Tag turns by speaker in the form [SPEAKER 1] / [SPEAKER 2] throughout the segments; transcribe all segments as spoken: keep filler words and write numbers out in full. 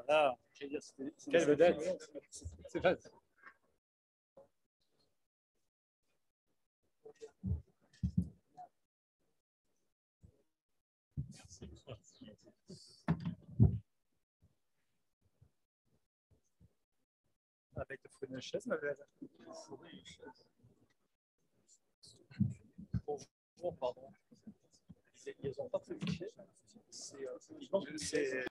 [SPEAKER 1] Ah, quelle vedette. C'est fait. Avec le fruit de chaise, ma belle. Bonjour, pardon. Ils n'ont pas fait c'est.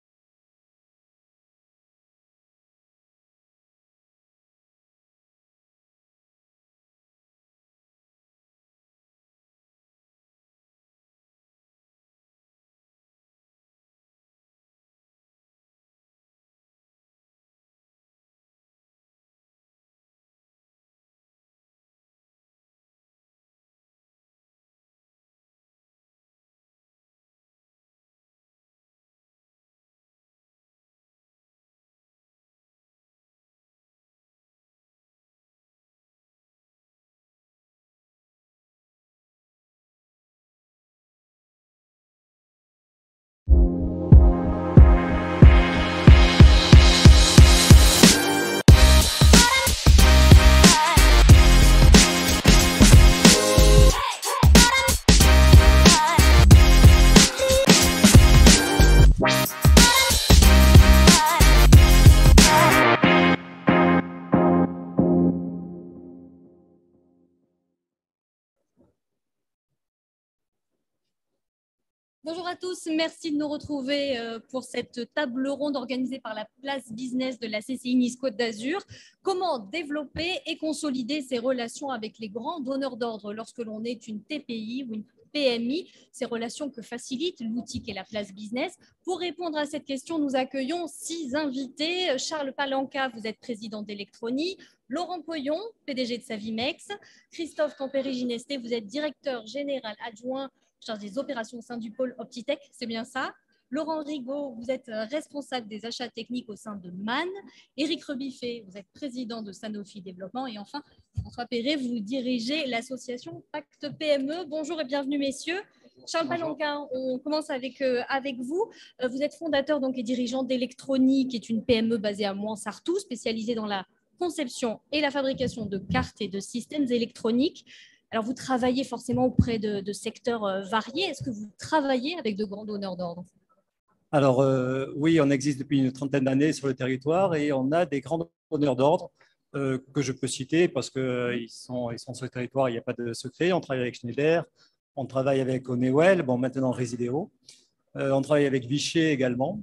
[SPEAKER 2] Bonjour à tous, merci de nous retrouver pour cette table ronde organisée par la Place Business de la C C I Nice Côte d'Azur. Comment développer et consolider ses relations avec les grands donneurs d'ordre lorsque l'on est une T P I ou une P M I, ces relations que facilite l'outil qu'est la Place Business. Pour répondre à cette question, nous accueillons six invités. Charles Palanca, vous êtes président d'Electroni. Laurent Poyon, P D G de Savimex. Christophe Campéry-Ginesté, vous êtes directeur général adjoint charge des opérations au sein du pôle Optitech, c'est bien ça. Laurent Rigaud, vous êtes responsable des achats techniques au sein de M A N. Éric Rebiffet, vous êtes président de Sanofi Développement. Et enfin, François Perret, vous dirigez l'association Pacte P M E. Bonjour et bienvenue, messieurs. Charles Palanca, on commence avec, euh, avec vous. Euh, vous êtes fondateur donc, et dirigeant d'Electroni, qui est une P M E basée à Mouans-Sartoux, spécialisée dans la conception et la fabrication de cartes et de systèmes électroniques. Alors, vous travaillez forcément auprès de, de secteurs euh, variés. Est-ce que vous travaillez avec de grands donneurs d'ordre?
[SPEAKER 1] Alors, euh, oui, on existe depuis une trentaine d'années sur le territoire et on a des grands donneurs d'ordre euh, que je peux citer parce qu'ils euh, sont, ils sont sur le territoire, il n'y a pas de secret. On travaille avec Schneider, on travaille avec Honeywell, bon, maintenant Resideo. Euh, on travaille avec Vichy également.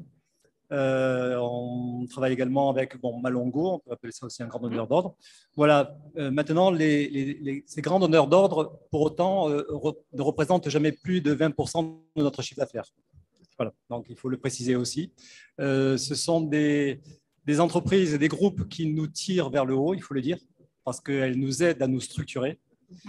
[SPEAKER 1] Euh, on travaille également avec bon, Malongo, on peut appeler ça aussi un grand donneur d'ordre. Voilà, euh, maintenant, les, les, les, ces grands donneurs d'ordre, pour autant, euh, re, ne représentent jamais plus de vingt pour cent de notre chiffre d'affaires. Voilà, donc il faut le préciser aussi. Euh, ce sont des, des entreprises et des groupes qui nous tirent vers le haut, il faut le dire, parce qu'elles nous aident à nous structurer.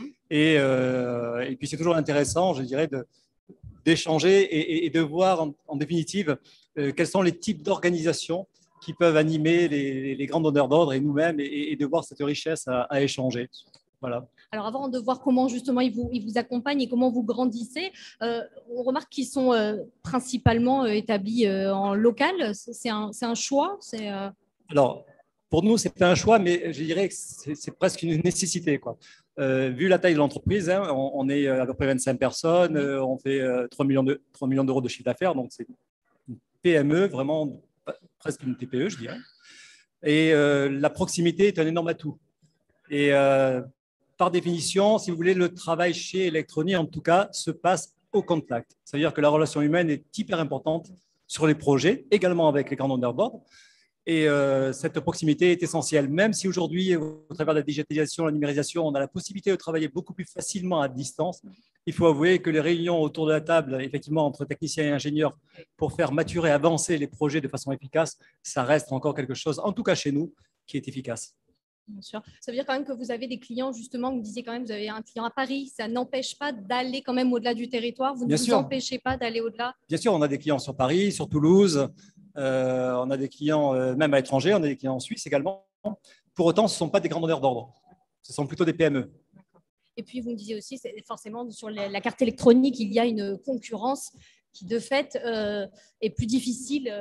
[SPEAKER 1] Et, euh, et puis, c'est toujours intéressant, je dirais, de d'échanger et, et de voir en, en définitive euh, quels sont les types d'organisations qui peuvent animer les, les grands donneurs d'ordre et nous-mêmes et, et de voir cette richesse à, à échanger. Voilà.
[SPEAKER 2] Alors avant de voir comment justement ils vous, ils vous accompagnent et comment vous grandissez, euh, on remarque qu'ils sont euh, principalement euh, établis euh, en local. C'est un, c'est un choix c'est, euh...
[SPEAKER 1] Alors, pour nous, c'est pas un choix, mais je dirais que c'est, c'est presque une nécessité, quoi. Euh, vu la taille de l'entreprise, hein, on, on est à peu près vingt-cinq personnes, euh, on fait euh, trois millions d'euros de chiffre d'affaires, donc c'est une P M E, vraiment presque une T P E, je dirais. Et euh, la proximité est un énorme atout. Et euh, par définition, si vous voulez, le travail chez Electroni, en tout cas, se passe au contact. C'est-à-dire que la relation humaine est hyper importante sur les projets, également avec les grands donneurs d'ordre. Et euh, cette proximité est essentielle, même si aujourd'hui, au travers de la digitalisation, la numérisation, on a la possibilité de travailler beaucoup plus facilement à distance. Il faut avouer que les réunions autour de la table, effectivement, entre techniciens et ingénieurs, pour faire maturer, avancer les projets de façon efficace, ça reste encore quelque chose, en tout cas chez nous, qui est efficace.
[SPEAKER 2] Bien sûr. Ça veut dire quand même que vous avez des clients, justement, vous disiez quand même, vous avez un client à Paris, ça n'empêche pas d'aller quand même au-delà du territoire, vous ne
[SPEAKER 1] Bien
[SPEAKER 2] vous
[SPEAKER 1] sûr.
[SPEAKER 2] empêchez pas d'aller au-delà?
[SPEAKER 1] Bien sûr, on a des clients sur Paris, sur Toulouse, euh, on a des clients euh, même à l'étranger, on a des clients en Suisse également. Pour autant, ce ne sont pas des grands donneurs d'ordre, ce sont plutôt des P M E.
[SPEAKER 2] Et puis, vous me disiez aussi, c'est forcément sur la carte électronique, il y a une concurrence qui, de fait, euh, est plus difficile euh,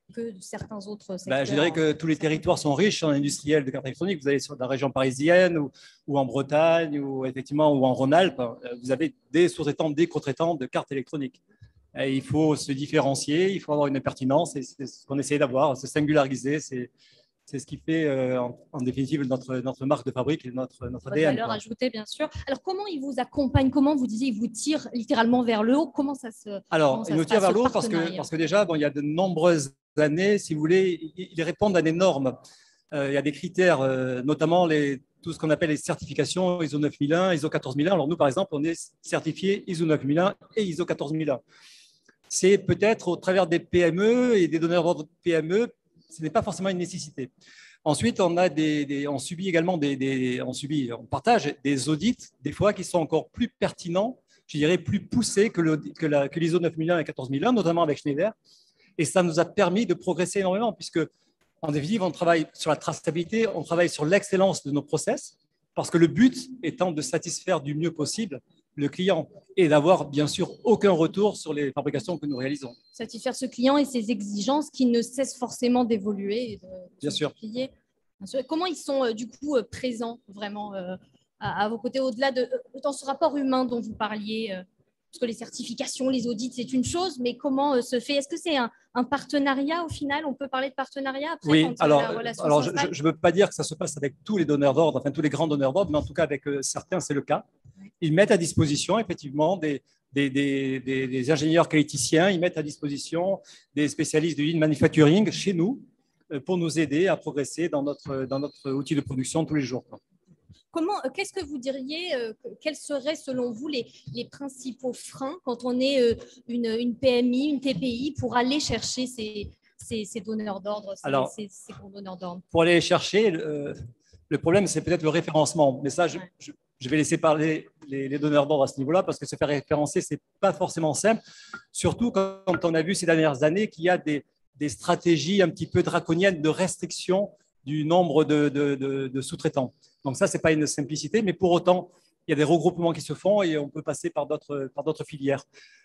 [SPEAKER 2] que certains autres secteurs?
[SPEAKER 1] Ben, je dirais que tous les territoires sont riches en industriels de cartes électroniques. Vous allez sur la région parisienne ou, ou en Bretagne ou, effectivement, ou en Rhône-Alpes, vous avez des sous-traitants, des co-traitants de cartes électroniques. Et il faut se différencier, il faut avoir une pertinence, et c'est ce qu'on essaie d'avoir, se singulariser. C'est C'est ce qui fait, euh, en, en définitive, notre, notre marque de fabrique et notre, notre A D N.
[SPEAKER 2] Valeur ajoutée, bien sûr. Alors, comment ils vous accompagnent? Comment vous disiez, ils vous tirent littéralement vers le haut? Comment ça se
[SPEAKER 1] Alors, ils nous tirent vers le haut parce que, parce que déjà, bon, il y a de nombreuses années, si vous voulez, ils répondent à des normes. Euh, il y a des critères, euh, notamment les, tout ce qu'on appelle les certifications I S O neuf mille un, I S O quatorze mille un. Alors, nous, par exemple, on est certifié I S O neuf mille un et I S O quatorze mille un. C'est peut-être au travers des P M E et des donneurs d'ordre P M E, ce n'est pas forcément une nécessité. Ensuite, on, a des, des, on subit également des, des on, subit, on partage des audits, des fois qui sont encore plus pertinents, je dirais plus poussés que, le, que, la, que l'I S O neuf mille un et quatorze mille un, notamment avec Schneider. Et ça nous a permis de progresser énormément, puisque en définitive, on travaille sur la traçabilité, on travaille sur l'excellence de nos process, parce que le but étant de satisfaire du mieux possible le client et d'avoir bien sûr aucun retour sur les fabrications que nous réalisons.
[SPEAKER 2] Satisfaire ce client et ses exigences qui ne cessent forcément d'évoluer et de
[SPEAKER 1] bien sûr.
[SPEAKER 2] Bien sûr. Comment ils sont euh, du coup euh, présents vraiment euh, à, à vos côtés, au-delà de euh, dans ce rapport humain dont vous parliez euh, parce que les certifications, les audits, c'est une chose, mais comment euh, se fait? Est-ce que c'est un, un partenariat au final? On peut parler de partenariat après?
[SPEAKER 1] Oui,
[SPEAKER 2] quand
[SPEAKER 1] alors,
[SPEAKER 2] la relation
[SPEAKER 1] alors je ne veux pas dire que ça se passe avec tous les donneurs d'ordre, enfin tous les grands donneurs d'ordre, mais en tout cas avec euh, certains, c'est le cas. Ils mettent à disposition effectivement des, des, des, des, des ingénieurs qualiticiens, ils mettent à disposition des spécialistes de lean manufacturing chez nous euh, pour nous aider à progresser dans notre, dans notre outil de production tous les jours.
[SPEAKER 2] Comment, qu'est-ce que vous diriez, euh, quels seraient selon vous les, les principaux freins quand on est euh, une, une P M I, une T P I pour aller chercher ces, ces, ces donneurs d'ordre, ces,
[SPEAKER 1] Alors,
[SPEAKER 2] ces, ces grands donneurs d'ordre?
[SPEAKER 1] Pour aller les chercher, euh, le problème, c'est peut-être le référencement. Mais ça, je,
[SPEAKER 2] Ouais.
[SPEAKER 1] je, je vais laisser parler les, les donneurs d'ordre à ce niveau-là parce que se faire référencer, ce n'est pas forcément simple. Surtout quand on a vu ces dernières années qu'il y a des, des stratégies un petit peu draconiennes de restriction du nombre de, de, de, de sous-traitants. Donc ça, ce n'est pas une simplicité, mais pour autant, il y a des regroupements qui se font et on peut passer par d'autres, par d'autres filières.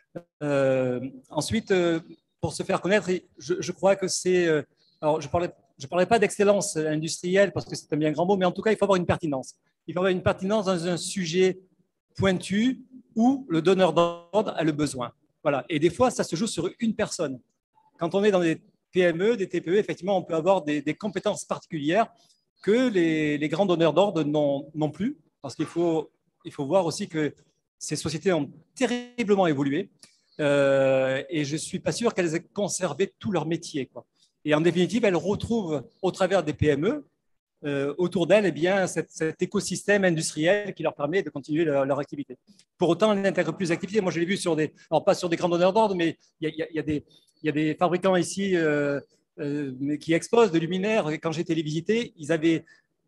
[SPEAKER 1] Euh, ensuite, euh, pour se faire connaître, je, je crois que c'est… Euh, alors, je parlais je ne parlerai pas d'excellence industrielle parce que c'est un bien grand mot, mais en tout cas, il faut avoir une pertinence. Il faut avoir une pertinence dans un sujet pointu où le donneur d'ordre a le besoin. Voilà. Et des fois, ça se joue sur une personne. Quand on est dans des P M E, des T P E, effectivement, on peut avoir des, des compétences particulières que les, les grands donneurs d'ordre n'ont plus, parce qu'il faut, il faut voir aussi que ces sociétés ont terriblement évolué euh, et je ne suis pas sûr qu'elles aient conservé tout leur métier, quoi. Et en définitive, elles retrouvent au travers des P M E euh, autour d'elles eh bien, cet, cet écosystème industriel qui leur permet de continuer leur, leur activité. Pour autant, elles n'intègrent plus d'activités. Moi, je l'ai vu sur des, alors pas sur des grands donneurs d'ordre, mais il y, y, y, y a des fabricants ici euh, euh, qui exposent de luminaires. Quand j'étais les visiter, ils avaient,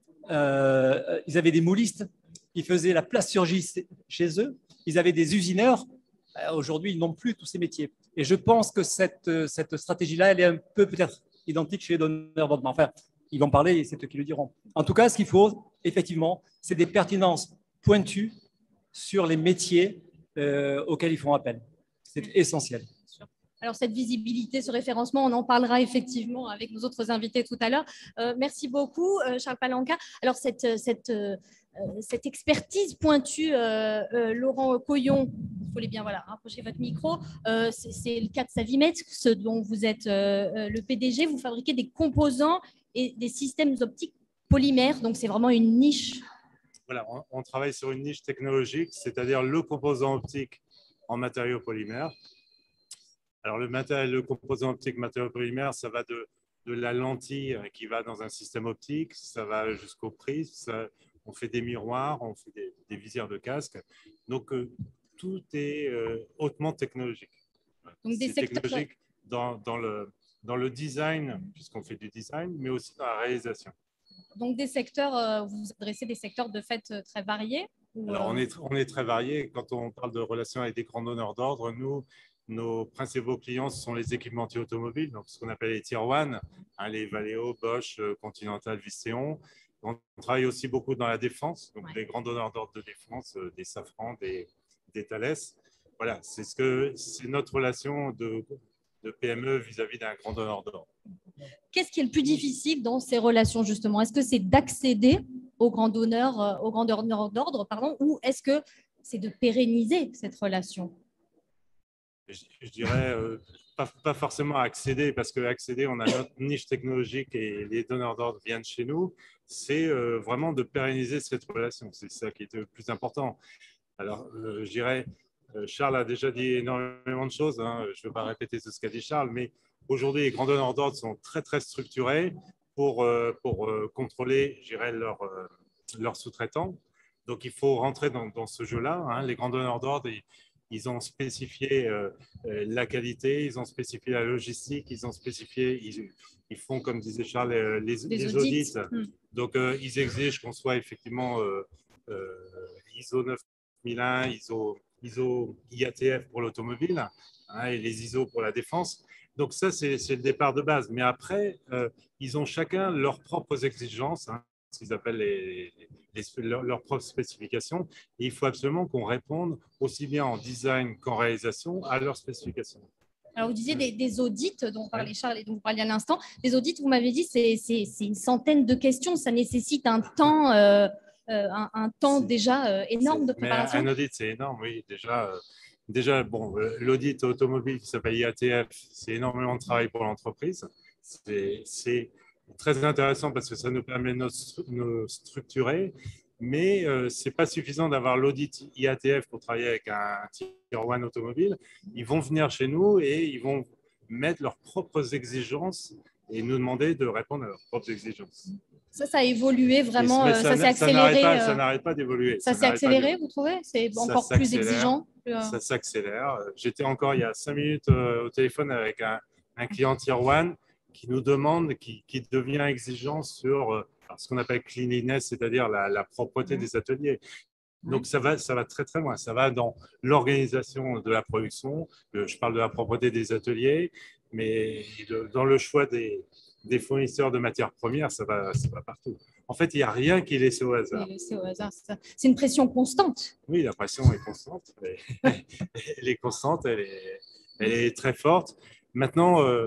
[SPEAKER 1] euh, ils avaient des moulistes qui faisaient la plasturgie chez eux. Ils avaient des usineurs. Aujourd'hui, ils n'ont plus tous ces métiers. Et je pense que cette, cette stratégie-là, elle est un peu peut-être identique chez les donneurs d'ordre. Enfin, ils vont parler et c'est eux qui le diront. En tout cas, ce qu'il faut, effectivement, c'est des pertinences pointues sur les métiers euh, auxquels ils font appel. C'est essentiel.
[SPEAKER 2] Alors, cette visibilité, ce référencement, on en parlera effectivement avec nos autres invités tout à l'heure. Euh, merci beaucoup, euh, Charles Palanca. Alors, cette, cette, euh, cette expertise pointue, euh, euh, Laurent Coyon, il faut les bien voilà, rapprocher votre micro, euh, c'est le cas de Savimet, ce dont vous êtes euh, le P D G. Vous fabriquez des composants et des systèmes optiques polymères, donc c'est vraiment une niche.
[SPEAKER 3] Voilà, on, on travaille sur une niche technologique, c'est-à-dire le composant optique en matériaux polymères. Alors, le, matériel, le composant optique matériaux polymères, ça va de, de la lentille qui va dans un système optique, ça va jusqu'au prisme, ça, on fait des miroirs, on fait des, des visières de casque. Donc, euh, tout est euh, hautement technologique.
[SPEAKER 2] Donc, des secteurs...
[SPEAKER 3] technologique dans, dans, le, dans le design, puisqu'on fait du design, mais aussi dans la réalisation.
[SPEAKER 2] Donc, des secteurs, euh, vous vous adressez des secteurs de fait très variés ou,
[SPEAKER 3] Alors,
[SPEAKER 2] euh...
[SPEAKER 3] on est, on est très variés. Quand on parle de relations avec des grands donneurs d'ordre, nous, nos principaux clients, ce sont les équipementiers automobiles, donc ce qu'on appelle les Tier one, hein, les Valeo, Bosch, Continental, Visteon. On travaille aussi beaucoup dans la défense, donc ouais. les grands donneurs d'ordre de défense, des Safran, des, des Thales. Voilà, c'est ce que c'est notre relation de, de P M E vis-à-vis d'un grand donneur d'ordre.
[SPEAKER 2] Qu'est-ce qui est le plus difficile dans ces relations, justement? Est-ce que c'est d'accéder aux grands donneurs, euh, aux grands donneurs d'ordre, pardon, ou est-ce que c'est de pérenniser cette relation?
[SPEAKER 3] Je, je dirais euh, pas, pas forcément accéder, parce que accéder, on a notre niche technologique et les donneurs d'ordre viennent chez nous. C'est euh, vraiment de pérenniser cette relation. C'est ça qui est le plus important. Alors, euh, je dirais, euh, Charles a déjà dit énormément de choses. Hein, je ne vais pas répéter ce qu'a dit Charles, mais aujourd'hui, les grands donneurs d'ordre sont très, très structurés pour, euh, pour euh, contrôler, je dirais, leurs euh, leur sous-traitants. Donc, il faut rentrer dans, dans ce jeu-là. Hein. Les grands donneurs d'ordre, ils, ils ont spécifié euh, la qualité, ils ont spécifié la logistique, ils ont spécifié, ils, ils font, comme disait Charles, les, les, les audits. audits. Mmh. Donc, euh, ils exigent qu'on soit effectivement euh, euh, I S O neuf mille un, I S O, I S O I A T F pour l'automobile, hein, et les I S O pour la défense. Donc ça, c'est le départ de base. Mais après, euh, ils ont chacun leurs propres exigences, hein, ce qu'ils appellent les, les, leurs, leurs propres spécifications. Et il faut absolument qu'on réponde aussi bien en design qu'en réalisation à leurs spécifications.
[SPEAKER 2] Alors, vous disiez des, des audits dont parlait Charles et dont vous parliez à l'instant. Les audits, vous m'avez dit, c'est une centaine de questions. Ça nécessite un temps, euh, un, un temps déjà euh, énorme de préparation.
[SPEAKER 3] Mais un audit, c'est énorme, oui. Déjà, euh, déjà bon, l'audit automobile qui s'appelle I A T F, c'est énormément de travail pour l'entreprise. C'est très intéressant parce que ça nous permet de nous structurer. Mais euh, ce n'est pas suffisant d'avoir l'audit I A T F pour travailler avec un Tier one automobile. Ils vont venir chez nous et ils vont mettre leurs propres exigences et nous demander de répondre à leurs propres exigences.
[SPEAKER 2] Ça, ça a évolué vraiment,
[SPEAKER 3] mais
[SPEAKER 2] ça,
[SPEAKER 3] ça,
[SPEAKER 2] ça s'est accéléré.
[SPEAKER 3] Ça n'arrête pas, pas d'évoluer.
[SPEAKER 2] Ça, ça s'est accéléré, vous trouvez? C'est encore plus exigeant?
[SPEAKER 3] Ça s'accélère. J'étais encore il y a cinq minutes euh, au téléphone avec un, un client Tier one qui nous demande, qui, qui devient exigeant sur euh, ce qu'on appelle cleanliness, c'est-à-dire la, la propreté mmh. des ateliers. Donc, ça va, ça va très, très loin. Ça va dans l'organisation de la production. Je parle de la propreté des ateliers, mais de, dans le choix des, des fournisseurs de matières premières, ça va, ça va partout. En fait, il n'y a rien qui est laissé au hasard.
[SPEAKER 2] C'est une pression constante.
[SPEAKER 3] Oui, la pression est constante. Elle est constante, elle est, elle est très forte. Maintenant, euh,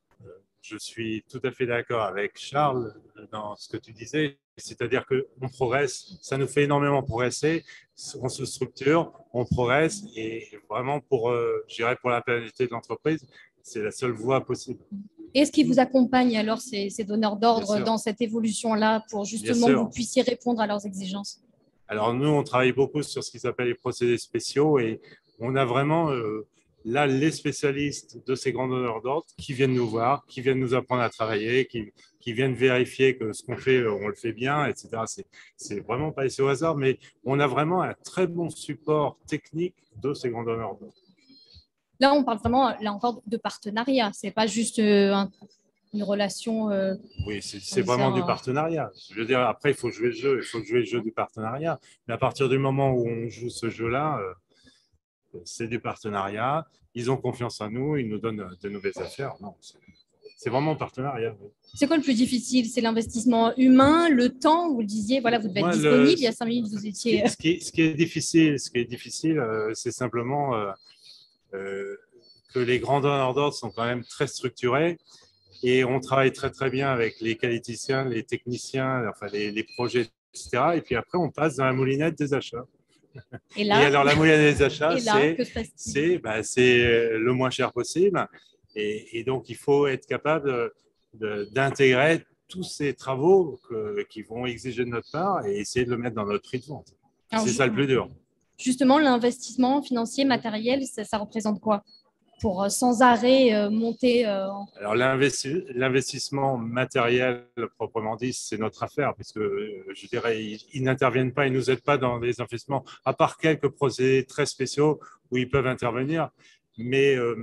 [SPEAKER 3] je suis tout à fait d'accord avec Charles dans ce que tu disais, c'est-à-dire qu'on progresse, ça nous fait énormément progresser, on se structure, on progresse et vraiment pour, euh, je dirais pour la pérennité de l'entreprise, c'est la seule voie possible.
[SPEAKER 2] Est-ce qu'ils vous accompagnent alors, ces, ces donneurs d'ordre, dans cette évolution-là pour justement que vous puissiez répondre à leurs exigences?
[SPEAKER 3] Alors nous, on travaille beaucoup sur ce qui s'appelle les procédés spéciaux et on a vraiment… Euh, là, les spécialistes de ces grands donneurs d'ordre qui viennent nous voir, qui viennent nous apprendre à travailler, qui, qui viennent vérifier que ce qu'on fait, on le fait bien, et cetera. C'est vraiment pas laissé au hasard, mais on a vraiment un très bon support technique de ces grands donneurs d'ordre.
[SPEAKER 2] Là, on parle vraiment, là encore, de partenariat. Ce n'est pas juste un, une relation… Euh,
[SPEAKER 3] oui, c'est vraiment du partenariat. Je veux dire, après, il faut jouer le jeu, il faut jouer le jeu du partenariat. Mais à partir du moment où on joue ce jeu-là… Euh, c'est du partenariat, ils ont confiance en nous, ils nous donnent de nouvelles affaires. C'est vraiment un partenariat.
[SPEAKER 2] C'est quoi le plus difficile? C'est l'investissement humain, le temps? Vous le disiez, voilà, vous devez être Moi, disponible, le, il y a cinq minutes, vous étiez…
[SPEAKER 3] Ce qui, ce qui est difficile, ce qui est difficile, euh, c'est simplement euh, euh, que les grands donneurs d'ordre sont quand même très structurés et on travaille très très bien avec les qualiticiens, les techniciens, enfin les, les projets, et cetera. Et puis après, on passe dans la moulinette des achats.
[SPEAKER 2] Et, là,
[SPEAKER 3] et alors, la moyenne des achats, c'est bah, le moins cher possible. Et, et donc, il faut être capable d'intégrer tous ces travaux que, qui vont exiger de notre part et essayer de le mettre dans notre prix de vente. C'est ça le plus dur.
[SPEAKER 2] Justement, l'investissement financier, matériel, ça, ça représente quoi pour sans arrêt euh, monter euh, en…
[SPEAKER 3] Alors, l'investissement matériel, proprement dit, c'est notre affaire, puisque je dirais, ils, ils n'interviennent pas, ils ne nous aident pas dans les investissements, à part quelques procédés très spéciaux où ils peuvent intervenir. Mais, euh,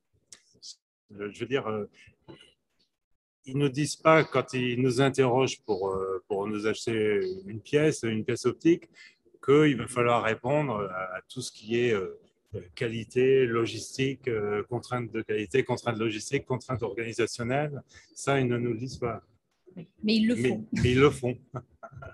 [SPEAKER 3] je veux dire, euh, ils ne nous disent pas, quand ils nous interrogent pour, euh, pour nous acheter une pièce, une pièce optique, qu'il va falloir répondre à, à tout ce qui est… Euh, qualité, logistique, euh, contraintes de qualité, contraintes logistiques, contraintes organisationnelles. Ça, ils ne nous le disent pas.
[SPEAKER 2] Mais ils le font.
[SPEAKER 3] Mais, mais ils le font.